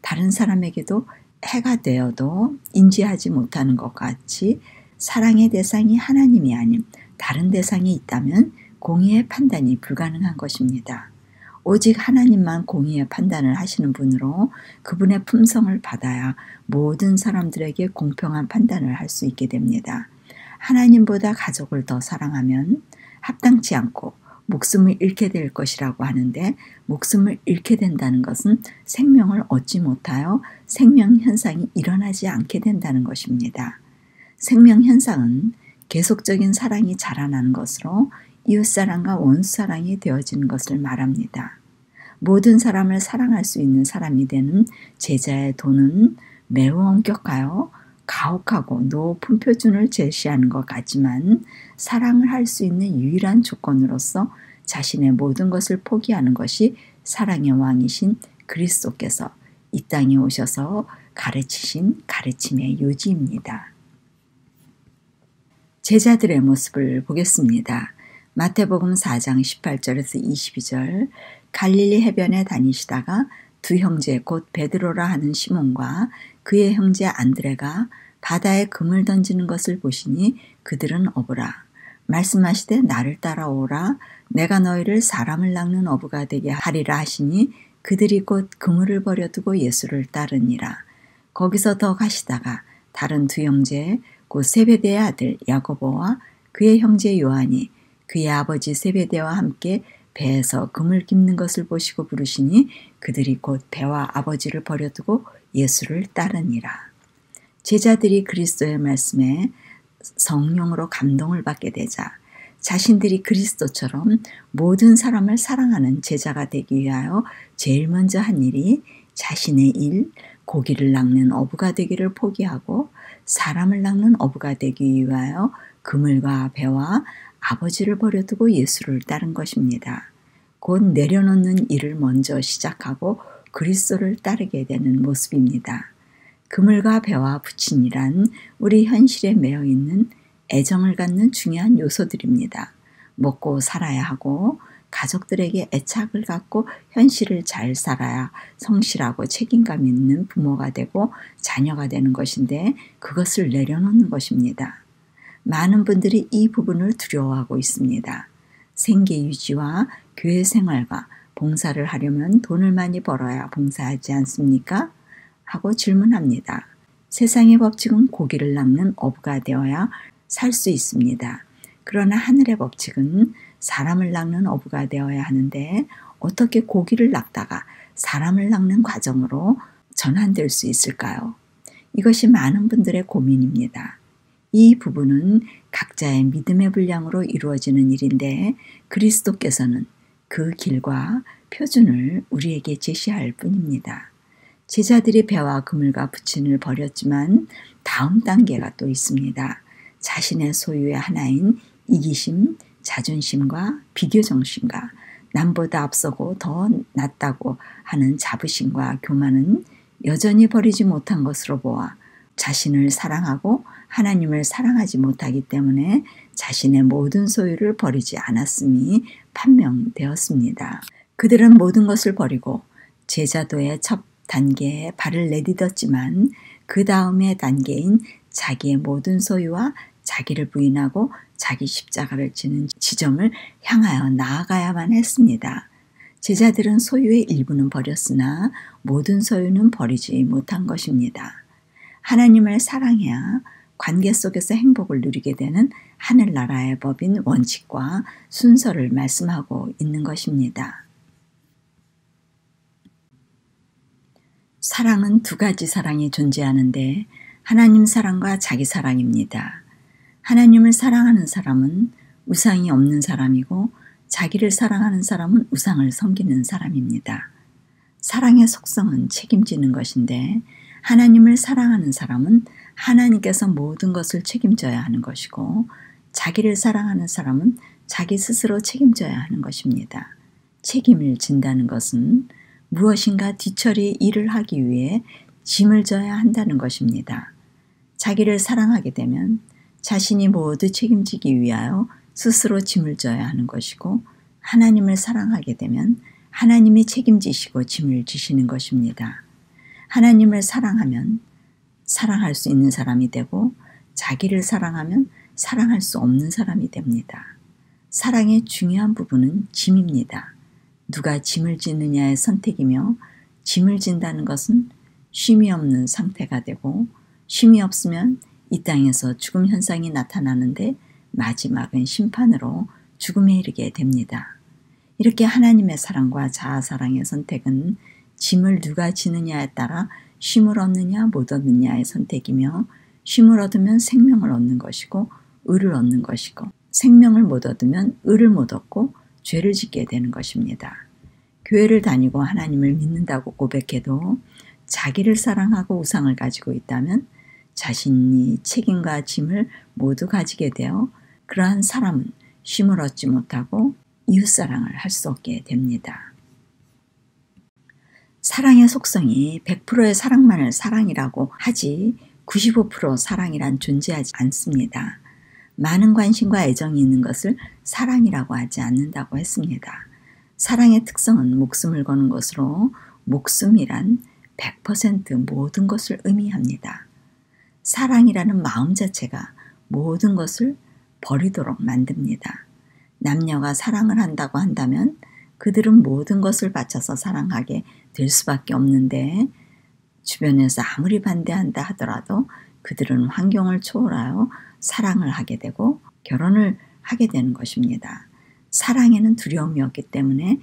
다른 사람에게도 해가 되어도 인지하지 못하는 것 같이 사랑의 대상이 하나님이 아닌 다른 대상이 있다면 공의의 판단이 불가능한 것입니다. 오직 하나님만 공의의 판단을 하시는 분으로 그분의 품성을 받아야 모든 사람들에게 공평한 판단을 할 수 있게 됩니다. 하나님보다 가족을 더 사랑하면 합당치 않고 목숨을 잃게 될 것이라고 하는데, 목숨을 잃게 된다는 것은 생명을 얻지 못하여 생명 현상이 일어나지 않게 된다는 것입니다. 생명 현상은 계속적인 사랑이 자라나는 것으로 이웃사랑과 원수사랑이 되어지는 것을 말합니다. 모든 사람을 사랑할 수 있는 사람이 되는 제자의 도는 매우 엄격하여 가혹하고 높은 표준을 제시하는 것 같지만, 사랑을 할 수 있는 유일한 조건으로서 자신의 모든 것을 포기하는 것이 사랑의 왕이신 그리스도께서 이 땅에 오셔서 가르치신 가르침의 요지입니다. 제자들의 모습을 보겠습니다. 마태복음 사 장 십팔 절에서 이십이 절. 갈릴리 해변에 다니시다가 두 형제 곧 베드로라 하는 시몬과 그의 형제 안드레가 바다에 금을 던지는 것을 보시니 그들은 어부라. 말씀하시되 나를 따라오라. 내가 너희를 사람을 낚는 어부가 되게 하리라 하시니 그들이 곧 그물을 버려두고 예수를 따르니라. 거기서 더 가시다가 다른 두 형제 곧 세베대의 아들 야고보와 그의 형제 요한이 그의 아버지 세베대와 함께 배에서 금을 깁는 것을 보시고 부르시니 그들이 곧 배와 아버지를 버려두고 예수를 따르니라. 제자들이 그리스도의 말씀에 성령으로 감동을 받게 되자 자신들이 그리스도처럼 모든 사람을 사랑하는 제자가 되기 위하여 제일 먼저 한 일이 자신의 일, 고기를 낚는 어부가 되기를 포기하고 사람을 낚는 어부가 되기 위하여 그물과 배와 아버지를 버려두고 예수를 따른 것입니다. 곧 내려놓는 일을 먼저 시작하고 그리스도를 따르게 되는 모습입니다. 그물과 배와 부친이란 우리 현실에 매여 있는 애정을 갖는 중요한 요소들입니다. 먹고 살아야 하고 가족들에게 애착을 갖고 현실을 잘 살아야 성실하고 책임감 있는 부모가 되고 자녀가 되는 것인데, 그것을 내려놓는 것입니다. 많은 분들이 이 부분을 두려워하고 있습니다. 생계 유지와 교회 생활과 봉사를 하려면 돈을 많이 벌어야 봉사하지 않습니까? 하고 질문합니다. 세상의 법칙은 고기를 낚는 어부가 되어야 살 수 있습니다. 그러나 하늘의 법칙은 사람을 낚는 어부가 되어야 하는데, 어떻게 고기를 낚다가 사람을 낚는 과정으로 전환될 수 있을까요? 이것이 많은 분들의 고민입니다. 이 부분은 각자의 믿음의 분량으로 이루어지는 일인데, 그리스도께서는 그 길과 표준을 우리에게 제시할 뿐입니다. 제자들이 배와 그물과 부친을 버렸지만 다음 단계가 또 있습니다. 자신의 소유의 하나인 이기심, 자존심과 비교정신과 남보다 앞서고 더 낫다고 하는 자부심과 교만은 여전히 버리지 못한 것으로 보아 자신을 사랑하고 하나님을 사랑하지 못하기 때문에 자신의 모든 소유를 버리지 않았음이 판명되었습니다. 그들은 모든 것을 버리고 제자도의 첫 단계에 발을 내딛었지만 그 다음의 단계인 자기의 모든 소유와 자기를 부인하고 자기 십자가를 지는 지점을 향하여 나아가야만 했습니다. 제자들은 소유의 일부는 버렸으나 모든 소유는 버리지 못한 것입니다. 하나님을 사랑해야 관계 속에서 행복을 누리게 되는 하늘나라의 법인 원칙과 순서를 말씀하고 있는 것입니다. 사랑은 두 가지 사랑이 존재하는데 하나님 사랑과 자기 사랑입니다. 하나님을 사랑하는 사람은 우상이 없는 사람이고 자기를 사랑하는 사람은 우상을 섬기는 사람입니다. 사랑의 속성은 책임지는 것인데 하나님을 사랑하는 사람은 하나님께서 모든 것을 책임져야 하는 것이고 자기를 사랑하는 사람은 자기 스스로 책임져야 하는 것입니다. 책임을 진다는 것은 무엇인가 뒤처리 일을 하기 위해 짐을 져야 한다는 것입니다. 자기를 사랑하게 되면 자신이 모두 책임지기 위하여 스스로 짐을 져야 하는 것이고 하나님을 사랑하게 되면 하나님이 책임지시고 짐을 지시는 것입니다. 하나님을 사랑하면 사랑할 수 있는 사람이 되고 자기를 사랑하면 사랑할 수 없는 사람이 됩니다. 사랑의 중요한 부분은 짐입니다. 누가 짐을 지느냐의 선택이며 짐을 진다는 것은 쉼이 없는 상태가 되고 쉼이 없으면 이 땅에서 죽음 현상이 나타나는데 마지막은 심판으로 죽음에 이르게 됩니다. 이렇게 하나님의 사랑과 자아 사랑의 선택은 짐을 누가 지느냐에 따라 쉼을 얻느냐 못 얻느냐의 선택이며 쉼을 얻으면 생명을 얻는 것이고 의를 얻는 것이고 생명을 못 얻으면 의를 못 얻고 죄를 짓게 되는 것입니다. 교회를 다니고 하나님을 믿는다고 고백해도 자기를 사랑하고 우상을 가지고 있다면 자신이 책임과 짐을 모두 가지게 되어 그러한 사람은 쉼을 얻지 못하고 이웃사랑을 할 수 없게 됩니다. 사랑의 속성이 백 퍼센트의 사랑만을 사랑이라고 하지 구십오 퍼센트 사랑이란 존재하지 않습니다. 많은 관심과 애정이 있는 것을 사랑이라고 하지 않는다고 했습니다. 사랑의 특성은 목숨을 거는 것으로 목숨이란 백 퍼센트 모든 것을 의미합니다. 사랑이라는 마음 자체가 모든 것을 버리도록 만듭니다. 남녀가 사랑을 한다고 한다면 그들은 모든 것을 바쳐서 사랑하게 될 수밖에 없는데 주변에서 아무리 반대한다 하더라도 그들은 환경을 초월하여 사랑을 하게 되고 결혼을 하게 되는 것입니다. 사랑에는 두려움이 없기 때문에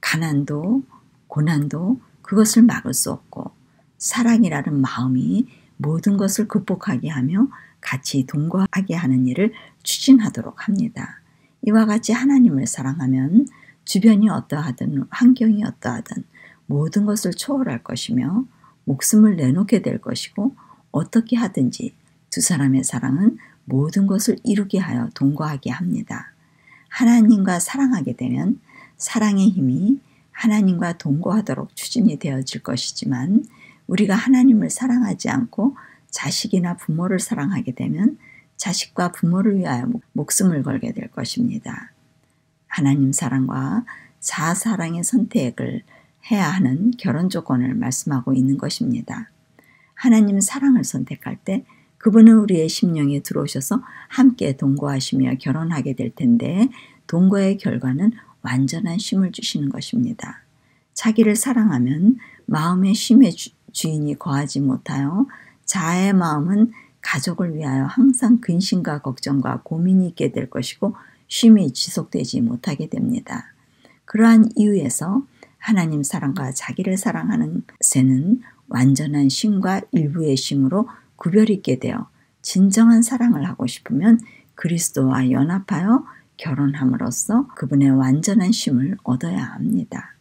가난도 고난도 그것을 막을 수 없고 사랑이라는 마음이 모든 것을 극복하게 하며 같이 동거하게 하는 일을 추진하도록 합니다. 이와 같이 하나님을 사랑하면 주변이 어떠하든 환경이 어떠하든 모든 것을 초월할 것이며 목숨을 내놓게 될 것이고 어떻게 하든지 두 사람의 사랑은 모든 것을 이루게 하여 동거하게 합니다. 하나님과 사랑하게 되면 사랑의 힘이 하나님과 동거하도록 추진이 되어질 것이지만 우리가 하나님을 사랑하지 않고 자식이나 부모를 사랑하게 되면 자식과 부모를 위하여 목숨을 걸게 될 것입니다. 하나님 사랑과 자아 사랑의 선택을 해야 하는 결혼 조건을 말씀하고 있는 것입니다. 하나님 사랑을 선택할 때 그분은 우리의 심령에 들어오셔서 함께 동거하시며 결혼하게 될 텐데 동거의 결과는 완전한 쉼을 주시는 것입니다. 자기를 사랑하면 마음의 쉼의 주, 주인이 거하지 못하여 자아의 마음은 가족을 위하여 항상 근심과 걱정과 고민이 있게 될 것이고 쉼이 지속되지 못하게 됩니다. 그러한 이유에서 하나님 사랑과 자기를 사랑하는 새는 완전한 쉼과 일부의 쉼으로 구별이 있게 되어 진정한 사랑을 하고 싶으면 그리스도와 연합하여 결혼함으로써 그분의 완전한 쉼을 얻어야 합니다.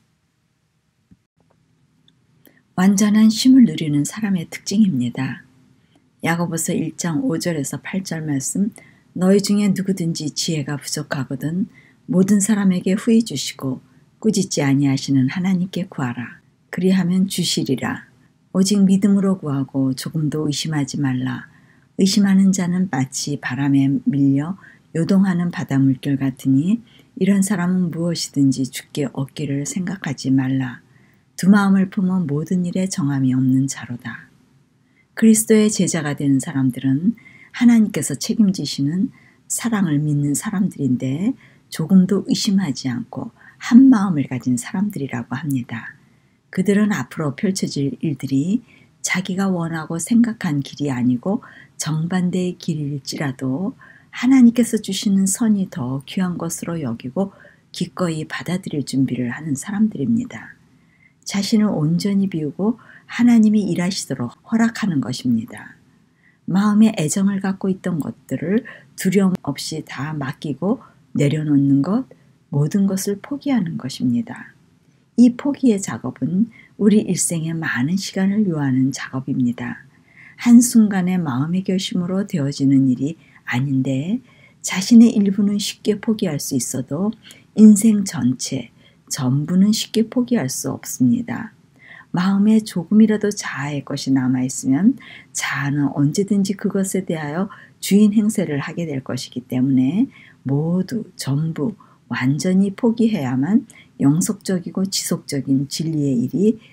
완전한 쉼을 누리는 사람의 특징입니다. 야고보서 일 장 오 절에서 팔 절 말씀 너희 중에 누구든지 지혜가 부족하거든 모든 사람에게 후히 주시고 꾸짖지 아니하시는 하나님께 구하라. 그리하면 주시리라. 오직 믿음으로 구하고 조금도 의심하지 말라. 의심하는 자는 마치 바람에 밀려 요동하는 바다 물결 같으니 이런 사람은 무엇이든지 주께 얻기를 생각하지 말라. 두 마음을 품어 모든 일에 정함이 없는 자로다. 그리스도의 제자가 되는 사람들은 하나님께서 책임지시는 사랑을 믿는 사람들인데 조금도 의심하지 않고 한 마음을 가진 사람들이라고 합니다. 그들은 앞으로 펼쳐질 일들이 자기가 원하고 생각한 길이 아니고 정반대의 길일지라도 하나님께서 주시는 선이 더 귀한 것으로 여기고 기꺼이 받아들일 준비를 하는 사람들입니다. 자신을 온전히 비우고 하나님이 일하시도록 허락하는 것입니다. 마음에 애정을 갖고 있던 것들을 두려움 없이 다 맡기고 내려놓는 것, 모든 것을 포기하는 것입니다. 이 포기의 작업은 우리 일생에 많은 시간을 요하는 작업입니다. 한순간의 마음의 결심으로 되어지는 일이 아닌데 자신의 일부는 쉽게 포기할 수 있어도 인생 전체, 전부는 쉽게 포기할 수 없습니다. 마음에 조금이라도 자아의 것이 남아있으면 자아는 언제든지 그것에 대하여 주인 행세를 하게 될 것이기 때문에 모두 전부 완전히 포기해야만 영속적이고 지속적인 진리의 일이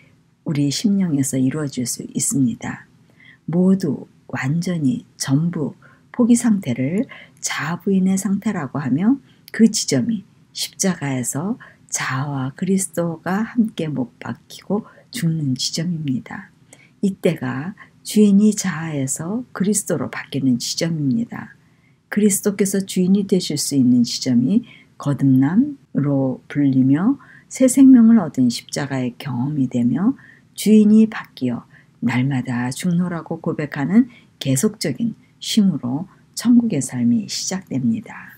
우리 심령에서 이루어질 수 있습니다. 모두 완전히 전부 포기 상태를 자아부인의 상태라고 하며 그 지점이 십자가에서 자아와 그리스도가 함께 못 박히고 죽는 지점입니다. 이때가 주인이 자아에서 그리스도로 바뀌는 지점입니다. 그리스도께서 주인이 되실 수 있는 지점이 거듭남으로 불리며 새 생명을 얻은 십자가의 경험이 되며 주인이 바뀌어 날마다 죽노라고 고백하는 계속적인 쉼으로 천국의 삶이 시작됩니다.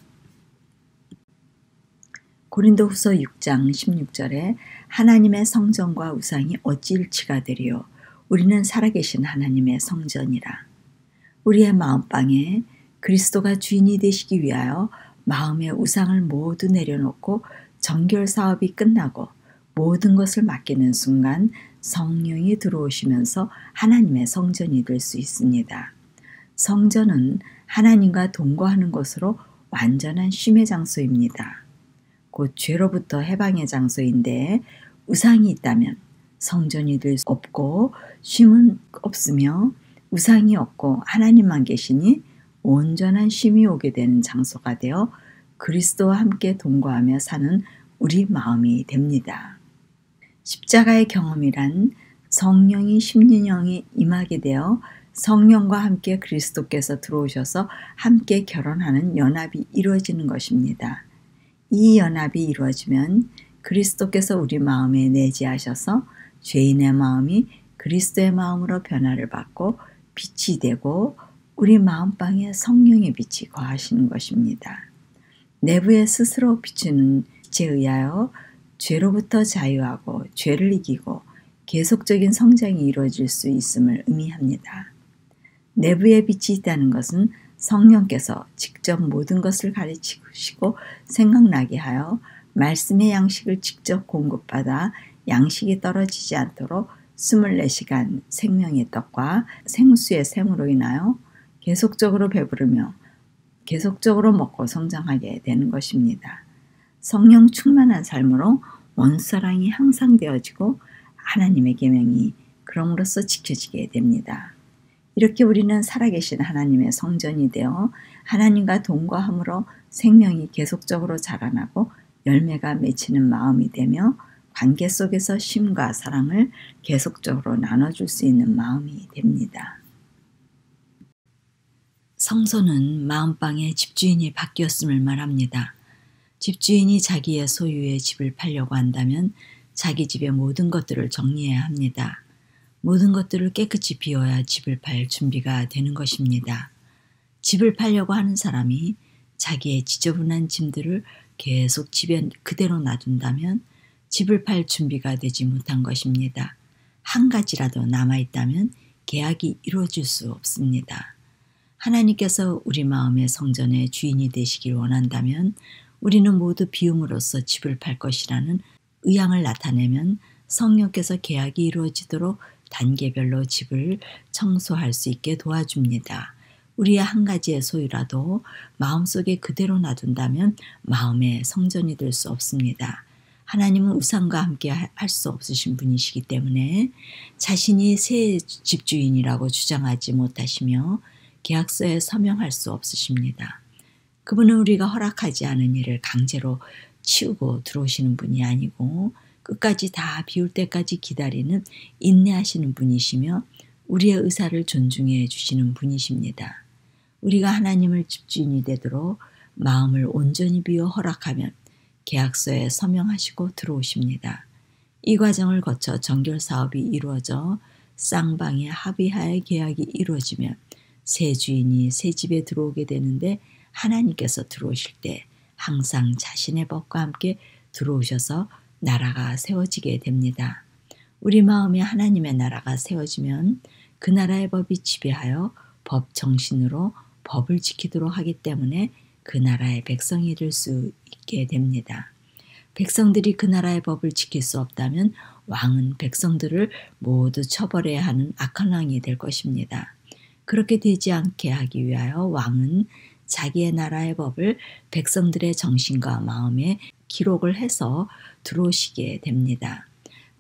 고린도후서 육 장 십육 절에 하나님의 성전과 우상이 어찌 일치가 되리요 우리는 살아계신 하나님의 성전이라. 우리의 마음방에 그리스도가 주인이 되시기 위하여 마음의 우상을 모두 내려놓고 정결 사업이 끝나고 모든 것을 맡기는 순간 성령이 들어오시면서 하나님의 성전이 될 수 있습니다. 성전은 하나님과 동거하는 것으로 완전한 쉼의 장소입니다. 곧 죄로부터 해방의 장소인데 우상이 있다면 성전이 될 수 없고 쉼은 없으며 우상이 없고 하나님만 계시니 온전한 쉼이 오게 되는 장소가 되어 그리스도와 함께 동거하며 사는 우리 마음이 됩니다. 십자가의 경험이란 성령이 심령이 임하게 되어 성령과 함께 그리스도께서 들어오셔서 함께 결혼하는 연합이 이루어지는 것입니다. 이 연합이 이루어지면 그리스도께서 우리 마음에 내재하셔서 죄인의 마음이 그리스도의 마음으로 변화를 받고 빛이 되고 우리 마음방에 성령의 빛이 거하시는 것입니다. 내부에 스스로 비추는 빛에 의하여 죄로부터 자유하고 죄를 이기고 계속적인 성장이 이루어질 수 있음을 의미합니다. 내부에 빛이 있다는 것은 성령께서 직접 모든 것을 가르치시고 생각나게 하여 말씀의 양식을 직접 공급받아 양식이 떨어지지 않도록 이십사 시간 생명의 떡과 생수의 샘으로 인하여 계속적으로 배부르며 계속적으로 먹고 성장하게 되는 것입니다. 성령 충만한 삶으로 원사랑이 항상 되어지고 하나님의 계명이 그럼으로써 지켜지게 됩니다. 이렇게 우리는 살아계신 하나님의 성전이 되어 하나님과 동거함으로 생명이 계속적으로 자라나고 열매가 맺히는 마음이 되며 관계 속에서 쉼과 사랑을 계속적으로 나눠줄 수 있는 마음이 됩니다. 성소는 마음방의 집주인이 바뀌었음을 말합니다. 집주인이 자기의 소유의 집을 팔려고 한다면 자기 집의 모든 것들을 정리해야 합니다. 모든 것들을 깨끗이 비워야 집을 팔 준비가 되는 것입니다. 집을 팔려고 하는 사람이 자기의 지저분한 짐들을 계속 집에 그대로 놔둔다면 집을 팔 준비가 되지 못한 것입니다. 한 가지라도 남아있다면 계약이 이루어질 수 없습니다. 하나님께서 우리 마음의 성전의 주인이 되시길 원한다면 우리는 모두 비움으로써 집을 팔 것이라는 의향을 나타내면 성령께서 계약이 이루어지도록 단계별로 집을 청소할 수 있게 도와줍니다. 우리의 한 가지의 소유라도 마음속에 그대로 놔둔다면 마음의 성전이 될 수 없습니다. 하나님은 우상과 함께 할 수 없으신 분이시기 때문에 자신이 새 집주인이라고 주장하지 못하시며 계약서에 서명할 수 없으십니다. 그분은 우리가 허락하지 않은 일을 강제로 치우고 들어오시는 분이 아니고 끝까지 다 비울 때까지 기다리는 인내하시는 분이시며 우리의 의사를 존중해 주시는 분이십니다. 우리가 하나님을 집주인이 되도록 마음을 온전히 비워 허락하면 계약서에 서명하시고 들어오십니다. 이 과정을 거쳐 정결 사업이 이루어져 쌍방의 합의하에 계약이 이루어지면 새 주인이 새 집에 들어오게 되는데 하나님께서 들어오실 때 항상 자신의 법과 함께 들어오셔서 나라가 세워지게 됩니다. 우리 마음에 하나님의 나라가 세워지면 그 나라의 법이 지배하여 법 정신으로 법을 지키도록 하기 때문에 그 나라의 백성이 될 수 있게 됩니다. 백성들이 그 나라의 법을 지킬 수 없다면 왕은 백성들을 모두 처벌해야 하는 악한 왕이 될 것입니다. 그렇게 되지 않게 하기 위하여 왕은 자기의 나라의 법을 백성들의 정신과 마음에 기록을 해서 들어오시게 됩니다.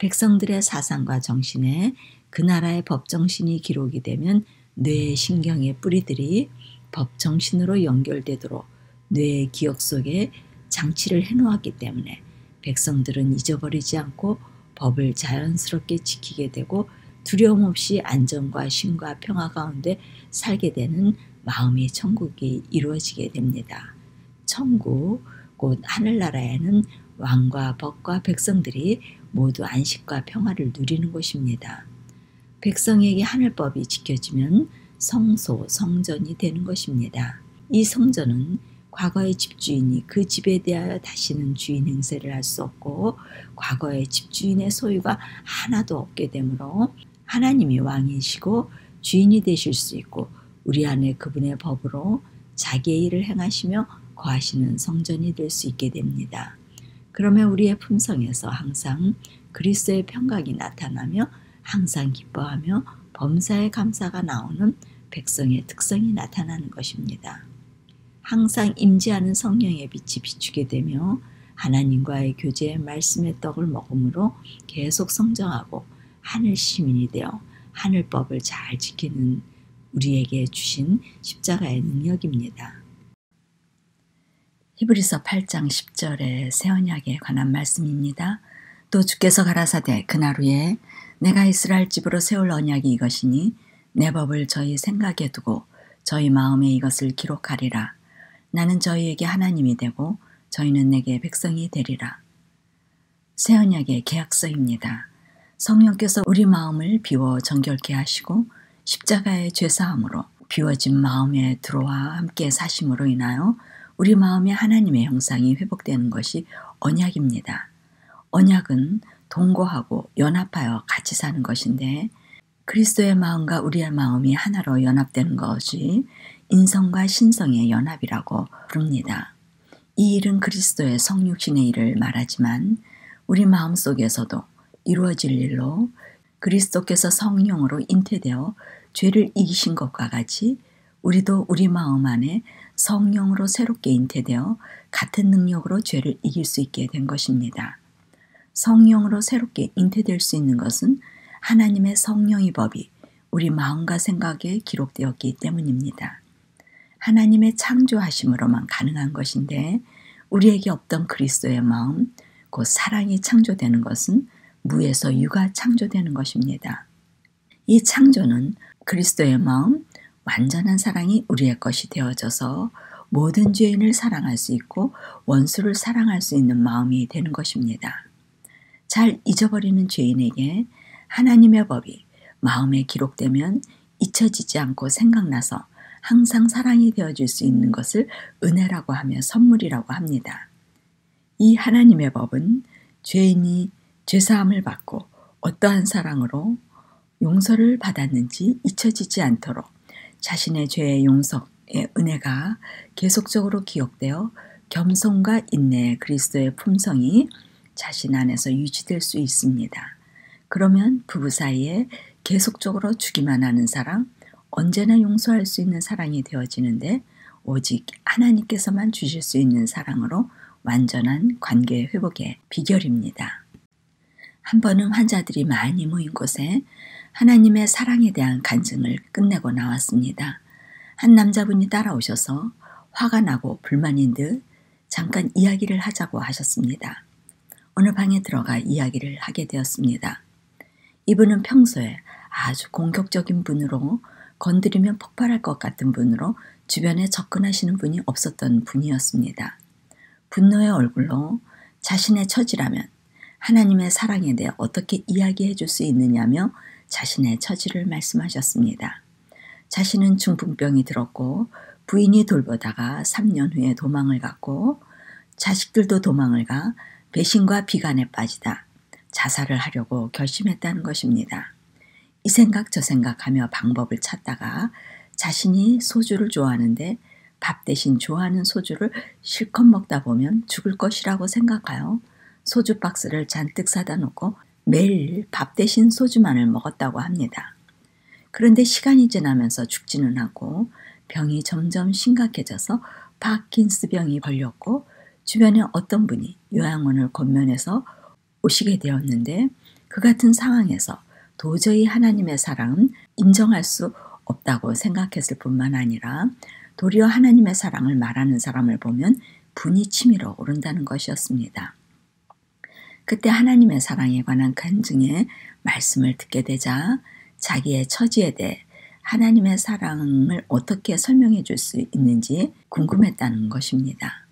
백성들의 사상과 정신에 그 나라의 법정신이 기록이 되면 뇌의 신경의 뿌리들이 법정신으로 연결되도록 뇌의 기억 속에 장치를 해놓았기 때문에 백성들은 잊어버리지 않고 법을 자연스럽게 지키게 되고 두려움 없이 안정과 쉼과 평화 가운데 살게 되는 마음의 천국이 이루어지게 됩니다. 천국, 곧 하늘나라에는 왕과 법과 백성들이 모두 안식과 평화를 누리는 곳입니다. 백성에게 하늘법이 지켜지면 성소, 성전이 되는 것입니다. 이 성전은 과거의 집주인이 그 집에 대하여 다시는 주인 행세를 할 수 없고 과거의 집주인의 소유가 하나도 없게 되므로 하나님이 왕이시고 주인이 되실 수 있고 우리 안에 그분의 법으로 자기의 일을 행하시며 거하시는 성전이 될 수 있게 됩니다. 그러면 우리의 품성에서 항상 그리스도의 평강이 나타나며 항상 기뻐하며 범사에 감사가 나오는 백성의 특성이 나타나는 것입니다. 항상 임재하는 성령의 빛이 비추게 되며 하나님과의 교제의 말씀의 떡을 먹음으로 계속 성장하고 하늘 시민이 되어 하늘법을 잘 지키는 우리에게 주신 십자가의 능력입니다. 히브리서 팔 장 십 절의 새 언약에 관한 말씀입니다. 또 주께서 가라사대 그날 후에 내가 이스라엘 집으로 세울 언약이 이것이니 내 법을 저희 생각에 두고 저희 마음에 이것을 기록하리라. 나는 저희에게 하나님이 되고 저희는 내게 백성이 되리라. 새 언약의 계약서입니다. 성령께서 우리 마음을 비워 정결케 하시고 십자가의 죄사함으로 비워진 마음에 들어와 함께 사심으로 인하여 우리 마음에 하나님의 형상이 회복되는 것이 언약입니다. 언약은 동거하고 연합하여 같이 사는 것인데 그리스도의 마음과 우리의 마음이 하나로 연합되는 것이 인성과 신성의 연합이라고 부릅니다. 이 일은 그리스도의 성육신의 일을 말하지만 우리 마음속에서도 이루어질 일로 그리스도께서 성령으로 잉태되어 죄를 이기신 것과 같이 우리도 우리 마음 안에 성령으로 새롭게 잉태되어 같은 능력으로 죄를 이길 수 있게 된 것입니다. 성령으로 새롭게 잉태될 수 있는 것은 하나님의 성령의 법이 우리 마음과 생각에 기록되었기 때문입니다. 하나님의 창조하심으로만 가능한 것인데 우리에게 없던 그리스도의 마음, 곧 사랑이 창조되는 것은 무에서 유가 창조되는 것입니다. 이 창조는 그리스도의 마음, 완전한 사랑이 우리의 것이 되어져서 모든 죄인을 사랑할 수 있고 원수를 사랑할 수 있는 마음이 되는 것입니다. 잘 잊어버리는 죄인에게 하나님의 법이 마음에 기록되면 잊혀지지 않고 생각나서 항상 사랑이 되어질 수 있는 것을 은혜라고 하며 선물이라고 합니다. 이 하나님의 법은 죄인이 죄사함을 받고 어떠한 사랑으로 용서를 받았는지 잊혀지지 않도록 자신의 죄의 용서의 은혜가 계속적으로 기억되어 겸손과 인내의 그리스도의 품성이 자신 안에서 유지될 수 있습니다. 그러면 부부 사이에 계속적으로 주기만 하는 사랑, 언제나 용서할 수 있는 사랑이 되어지는데 오직 하나님께서만 주실 수 있는 사랑으로 완전한 관계 회복의 비결입니다. 한 번은 환자들이 많이 모인 곳에 하나님의 사랑에 대한 간증을 끝내고 나왔습니다. 한 남자분이 따라오셔서 화가 나고 불만인 듯 잠깐 이야기를 하자고 하셨습니다. 어느 방에 들어가 이야기를 하게 되었습니다. 이분은 평소에 아주 공격적인 분으로 건드리면 폭발할 것 같은 분으로 주변에 접근하시는 분이 없었던 분이었습니다. 분노의 얼굴로 자신의 처지라면 하나님의 사랑에 대해 어떻게 이야기해 줄 수 있느냐며 자신의 처지를 말씀하셨습니다. 자신은 중풍병이 들었고 부인이 돌보다가 삼 년 후에 도망을 갔고 자식들도 도망을 가 배신과 비관에 빠지다 자살을 하려고 결심했다는 것입니다. 이 생각 저 생각하며 방법을 찾다가 자신이 소주를 좋아하는데 밥 대신 좋아하는 소주를 실컷 먹다 보면 죽을 것이라고 생각하여 소주 박스를 잔뜩 사다 놓고 매일 밥 대신 소주만을 먹었다고 합니다. 그런데 시간이 지나면서 죽지는 않고 병이 점점 심각해져서 파킨스 병이 걸렸고 주변에 어떤 분이 요양원을 권면해서 오시게 되었는데 그 같은 상황에서 도저히 하나님의 사랑은 인정할 수 없다고 생각했을 뿐만 아니라 도리어 하나님의 사랑을 말하는 사람을 보면 분이 치밀어 오른다는 것이었습니다. 그때 하나님의 사랑에 관한 간증의 말씀을 듣게 되자 자기의 처지에 대해 하나님의 사랑을 어떻게 설명해 줄 수 있는지 궁금했다는 것입니다.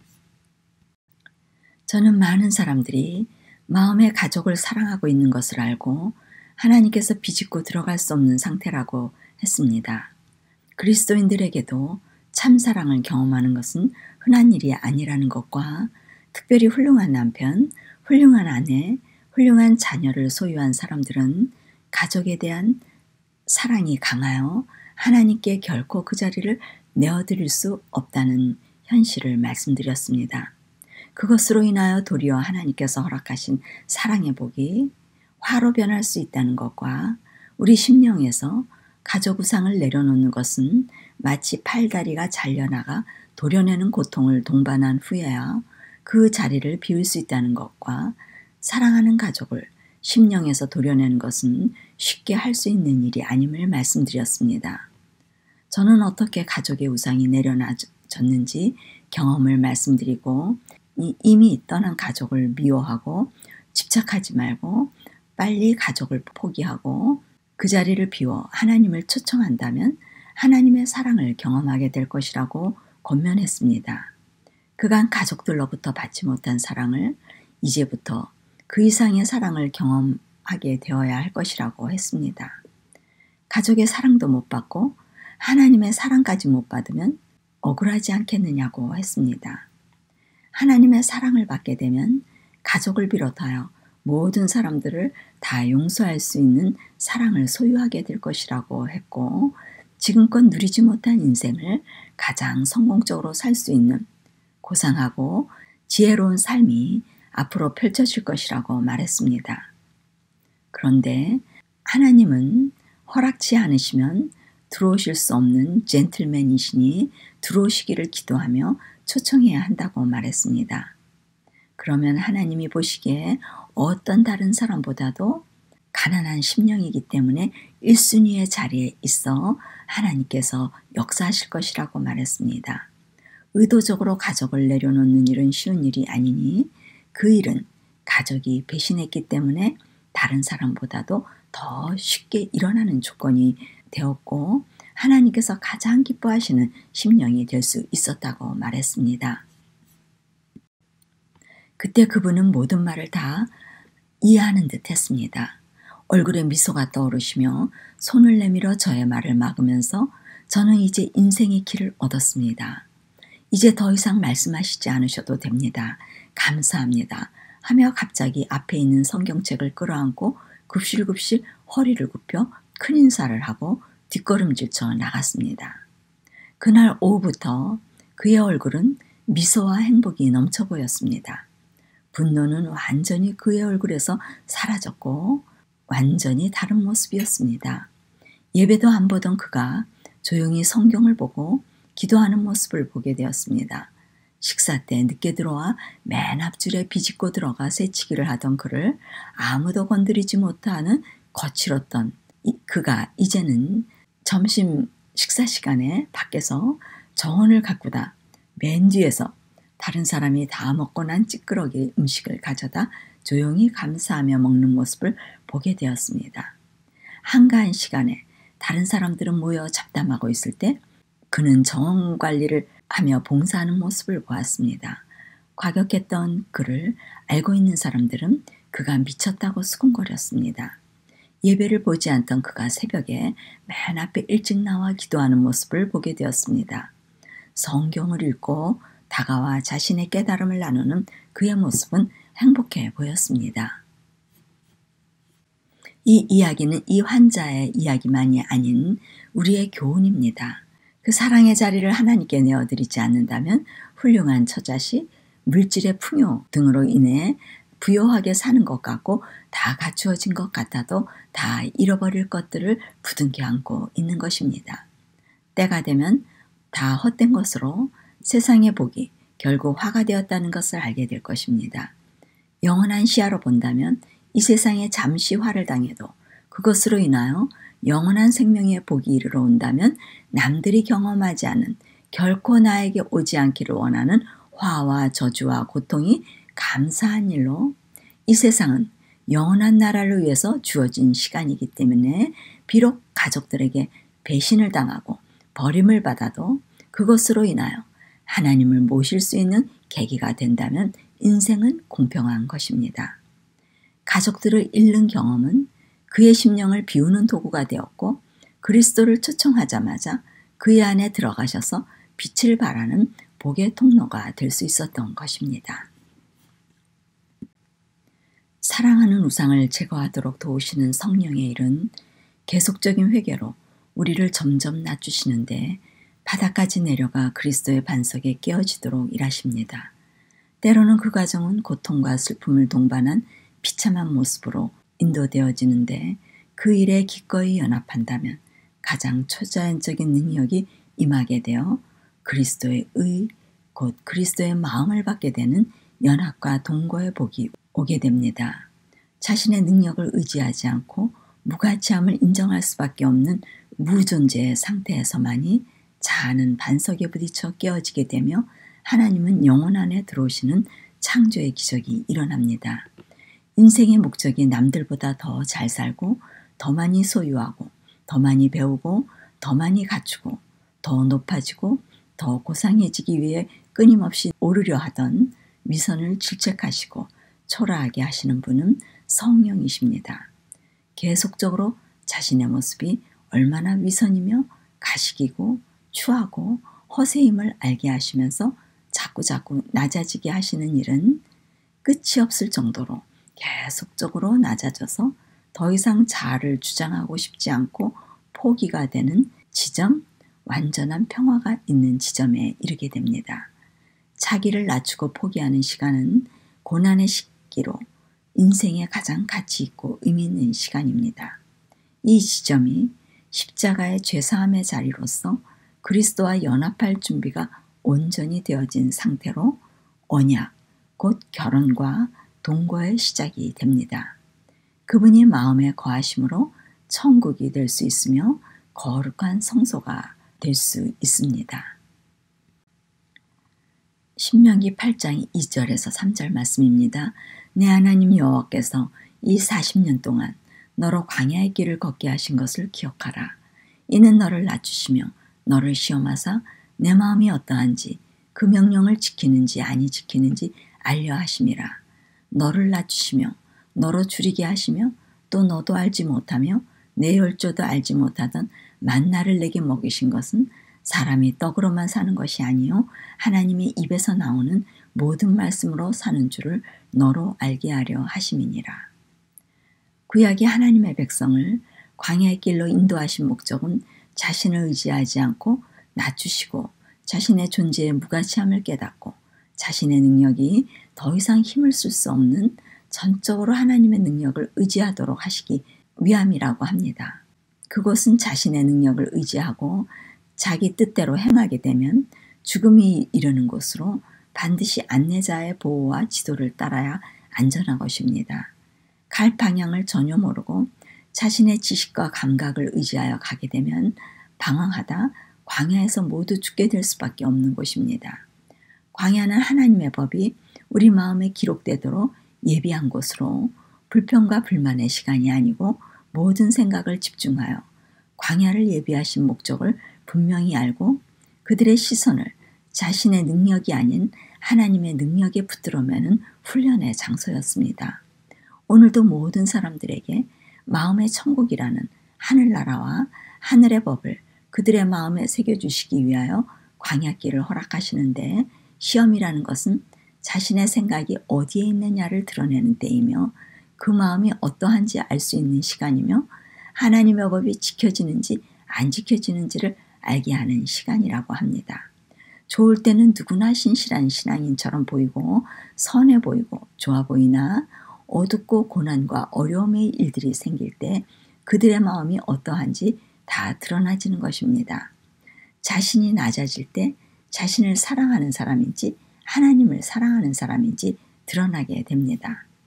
저는 많은 사람들이 마음의 가족을 사랑하고 있는 것을 알고 하나님께서 비집고 들어갈 수 없는 상태라고 했습니다. 그리스도인들에게도 참 사랑을 경험하는 것은 흔한 일이 아니라는 것과 특별히 훌륭한 남편, 훌륭한 아내, 훌륭한 자녀를 소유한 사람들은 가족에 대한 사랑이 강하여 하나님께 결코 그 자리를 내어드릴 수 없다는 현실을 말씀드렸습니다. 그것으로 인하여 도리어 하나님께서 허락하신 사랑의 복이 화로 변할 수 있다는 것과 우리 심령에서 가족 우상을 내려놓는 것은 마치 팔다리가 잘려나가 도려내는 고통을 동반한 후에야 그 자리를 비울 수 있다는 것과 사랑하는 가족을 심령에서 도려내는 것은 쉽게 할 수 있는 일이 아님을 말씀드렸습니다. 저는 어떻게 가족의 우상이 내려놔졌는지 경험을 말씀드리고 이미 떠난 가족을 미워하고 집착하지 말고 빨리 가족을 포기하고 그 자리를 비워 하나님을 초청한다면 하나님의 사랑을 경험하게 될 것이라고 권면했습니다. 그간 가족들로부터 받지 못한 사랑을 이제부터 그 이상의 사랑을 경험하게 되어야 할 것이라고 했습니다. 가족의 사랑도 못 받고 하나님의 사랑까지 못 받으면 억울하지 않겠느냐고 했습니다. 하나님의 사랑을 받게 되면 가족을 비롯하여 모든 사람들을 다 용서할 수 있는 사랑을 소유하게 될 것이라고 했고 지금껏 누리지 못한 인생을 가장 성공적으로 살 수 있는 고상하고 지혜로운 삶이 앞으로 펼쳐질 것이라고 말했습니다. 그런데 하나님은 허락치 않으시면 들어오실 수 없는 젠틀맨이시니 들어오시기를 기도하며 초청해야 한다고 말했습니다. 그러면 하나님이 보시기에 어떤 다른 사람보다도 가난한 심령이기 때문에 일 순위의 자리에 있어 하나님께서 역사하실 것이라고 말했습니다. 의도적으로 가족을 내려놓는 일은 쉬운 일이 아니니 그 일은 가족이 배신했기 때문에 다른 사람보다도 더 쉽게 일어나는 조건이 되었고 하나님께서 가장 기뻐하시는 심령이 될 수 있었다고 말했습니다. 그때 그분은 모든 말을 다 이해하는 듯 했습니다. 얼굴에 미소가 떠오르시며 손을 내밀어 저의 말을 막으면서 저는 이제 인생의 길을 얻었습니다. 이제 더 이상 말씀하시지 않으셔도 됩니다. 감사합니다. 하며 갑자기 앞에 있는 성경책을 끌어안고 급실급실 허리를 굽혀 큰 인사를 하고 뒷걸음질쳐 나갔습니다. 그날 오후부터 그의 얼굴은 미소와 행복이 넘쳐 보였습니다. 분노는 완전히 그의 얼굴에서 사라졌고 완전히 다른 모습이었습니다. 예배도 안 보던 그가 조용히 성경을 보고 기도하는 모습을 보게 되었습니다. 식사 때 늦게 들어와 맨 앞줄에 비집고 들어가 새치기를 하던 그를 아무도 건드리지 못하는 거칠었던 그가 이제는 점심 식사 시간에 밖에서 정원을 가꾸다 맨 뒤에서 다른 사람이 다 먹고 난 찌끄러기 음식을 가져다 조용히 감사하며 먹는 모습을 보게 되었습니다. 한가한 시간에 다른 사람들은 모여 잡담하고 있을 때 그는 정원 관리를 하며 봉사하는 모습을 보았습니다. 과격했던 그를 알고 있는 사람들은 그가 미쳤다고 수군거렸습니다. 예배를 보지 않던 그가 새벽에 맨 앞에 일찍 나와 기도하는 모습을 보게 되었습니다. 성경을 읽고 다가와 자신의 깨달음을 나누는 그의 모습은 행복해 보였습니다. 이 이야기는 이 환자의 이야기만이 아닌 우리의 교훈입니다. 그 사랑의 자리를 하나님께 내어드리지 않는다면 훌륭한 처자식, 물질의 풍요 등으로 인해 부요하게 사는 것 같고 다 갖추어진 것 같아도 다 잃어버릴 것들을 부둥켜 안고 있는 것입니다. 때가 되면 다 헛된 것으로 세상의 복이 결국 화가 되었다는 것을 알게 될 것입니다. 영원한 시야로 본다면 이 세상에 잠시 화를 당해도 그것으로 인하여 영원한 생명의 복이 이르러 온다면 남들이 경험하지 않은 결코 나에게 오지 않기를 원하는 화와 저주와 고통이 감사한 일로 이 세상은 영원한 나라를 위해서 주어진 시간이기 때문에 비록 가족들에게 배신을 당하고 버림을 받아도 그것으로 인하여 하나님을 모실 수 있는 계기가 된다면 인생은 공평한 것입니다. 가족들을 잃는 경험은 그의 심령을 비우는 도구가 되었고 그리스도를 초청하자마자 그의 안에 들어가셔서 빛을 발하는 복의 통로가 될 수 있었던 것입니다. 사랑하는 우상을 제거하도록 도우시는 성령의 일은 계속적인 회개로 우리를 점점 낮추시는데 바닥까지 내려가 그리스도의 반석에 깨어지도록 일하십니다. 때로는 그 과정은 고통과 슬픔을 동반한 비참한 모습으로 인도되어지는데 그 일에 기꺼이 연합한다면 가장 초자연적인 능력이 임하게 되어 그리스도의 의, 곧 그리스도의 마음을 받게 되는 연합과 동거의 복이 오게 됩니다. 자신의 능력을 의지하지 않고 무가치함을 인정할 수밖에 없는 무존재의 상태에서만이 자아는 반석에 부딪혀 깨어지게 되며 하나님은 영혼 안에 들어오시는 창조의 기적이 일어납니다. 인생의 목적이 남들보다 더 잘 살고 더 많이 소유하고 더 많이 배우고 더 많이 갖추고 더 높아지고 더 고상해지기 위해 끊임없이 오르려 하던 위선을 질책하시고 초라하게 하시는 분은 성령이십니다. 계속적으로 자신의 모습이 얼마나 위선이며 가식이고 추하고 허세임을 알게 하시면서 자꾸자꾸 낮아지게 하시는 일은 끝이 없을 정도로 계속적으로 낮아져서 더 이상 자아를 주장하고 싶지 않고 포기가 되는 지점, 완전한 평화가 있는 지점에 이르게 됩니다. 자기를 낮추고 포기하는 시간은 고난의 시기로 인생에 가장 가치 있고 의미 있는 시간입니다. 이 지점이 십자가의 죄사함의 자리로서 그리스도와 연합할 준비가 온전히 되어진 상태로 언약, 곧 결혼과 동거의 시작이 됩니다. 그분이 마음에 거하심으로 천국이 될 수 있으며 거룩한 성소가 될 수 있습니다. 신명기 팔 장 이 절에서 삼 절 말씀입니다. 내 하나님 여호와께서 이 사십 년 동안 너로 광야의 길을 걷게 하신 것을 기억하라. 이는 너를 낮추시며 너를 시험하사 내 마음이 어떠한지 그 명령을 지키는지 아니 지키는지 알려 하심이라. 너를 낮추시며 너로 줄이게 하시며 또 너도 알지 못하며 내 열조도 알지 못하던 만나를 내게 먹이신 것은 사람이 떡으로만 사는 것이 아니요 하나님의 입에서 나오는 모든 말씀으로 사는 줄을 너로 알게 하려 하심이니라. 구약의 하나님의 백성을 광야의 길로 인도하신 목적은 자신을 의지하지 않고 낮추시고 자신의 존재의 무가치함을 깨닫고 자신의 능력이 더 이상 힘을 쓸 수 없는 전적으로 하나님의 능력을 의지하도록 하시기 위함이라고 합니다. 그것은 자신의 능력을 의지하고 자기 뜻대로 행하게 되면 죽음이 이르는 곳으로 반드시 안내자의 보호와 지도를 따라야 안전한 것입니다. 갈 방향을 전혀 모르고 자신의 지식과 감각을 의지하여 가게 되면 방황하다 광야에서 모두 죽게 될 수밖에 없는 곳입니다. 광야는 하나님의 법이 우리 마음에 기록되도록 예비한 곳으로 불평과 불만의 시간이 아니고 모든 생각을 집중하여 광야를 예비하신 목적을 분명히 알고 그들의 시선을 자신의 능력이 아닌 하나님의 능력에 붙들어매는 훈련의 장소였습니다. 오늘도 모든 사람들에게 마음의 천국이라는 하늘나라와 하늘의 법을 그들의 마음에 새겨주시기 위하여 광야길을 허락하시는데 시험이라는 것은 자신의 생각이 어디에 있느냐를 드러내는 때이며 그 마음이 어떠한지 알 수 있는 시간이며 하나님의 법이 지켜지는지 안 지켜지는지를 알게 하는 시간이라고 합니다. 좋을 때는 누구나 신실한 신앙인처럼 보이고 선해 보이고 좋아 보이나 어둡고 고난과 어려움의 일들이 생길 때 그들의 마음이 어떠한지 다 드러나지는 것입니다. 자신이 낮아질 때 자신을 사랑하는 사람인지 하나님을 사랑하는 사람인지 드러나게 됩니다.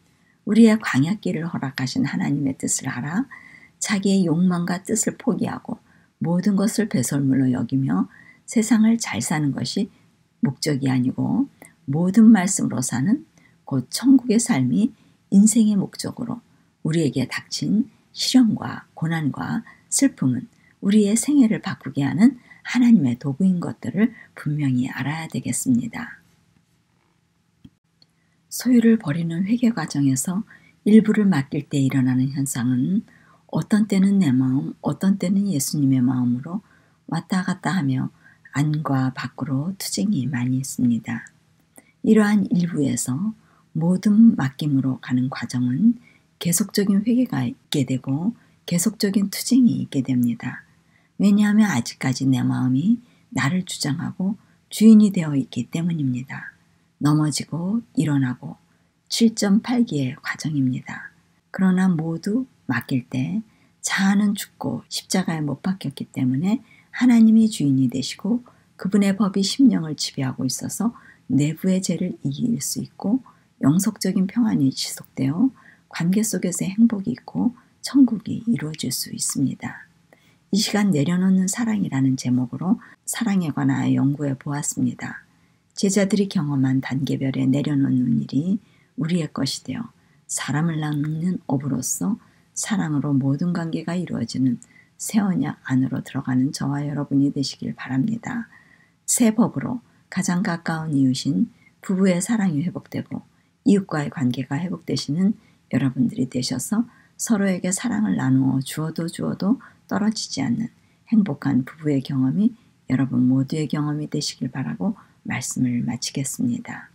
우리의 광야길을 허락하신 하나님의 뜻을 알아 자기의 욕망과 뜻을 포기하고 모든 것을 배설물로 여기며 세상을 잘 사는 것이 목적이 아니고 모든 말씀으로 사는 곧 천국의 삶이 인생의 목적으로 우리에게 닥친 시련과 고난과 슬픔은 우리의 생애를 바꾸게 하는 하나님의 도구인 것들을 분명히 알아야 되겠습니다. 소유를 버리는 회개 과정에서 일부를 맡길 때 일어나는 현상은 어떤 때는 내 마음, 어떤 때는 예수님의 마음으로 왔다 갔다 하며 안과 밖으로 투쟁이 많이 있습니다. 이러한 일부에서 모든 맡김으로 가는 과정은 계속적인 회개가 있게 되고 계속적인 투쟁이 있게 됩니다. 왜냐하면 아직까지 내 마음이 나를 주장하고 주인이 되어 있기 때문입니다. 넘어지고 일어나고 칠 점 팔 기의 과정입니다. 그러나 모두 맡길 때 자아는 죽고 십자가에 못 박혔기 때문에 하나님이 주인이 되시고 그분의 법이 심령을 지배하고 있어서 내부의 죄를 이길 수 있고 영속적인 평안이 지속되어 관계 속에서의 행복이 있고 천국이 이루어질 수 있습니다. 이 시간 내려놓는 사랑이라는 제목으로 사랑에 관하여 연구해 보았습니다. 제자들이 경험한 단계별에 내려놓는 일이 우리의 것이 되어 사람을 낳는 업으로서 사랑으로 모든 관계가 이루어지는 새 언약 안으로 들어가는 저와 여러분이 되시길 바랍니다. 새 법으로 가장 가까운 이웃인 부부의 사랑이 회복되고 이웃과의 관계가 회복되시는 여러분들이 되셔서 서로에게 사랑을 나누어 주어도 주어도 떨어지지 않는 행복한 부부의 경험이 여러분 모두의 경험이 되시길 바라고 말씀을 마치겠습니다.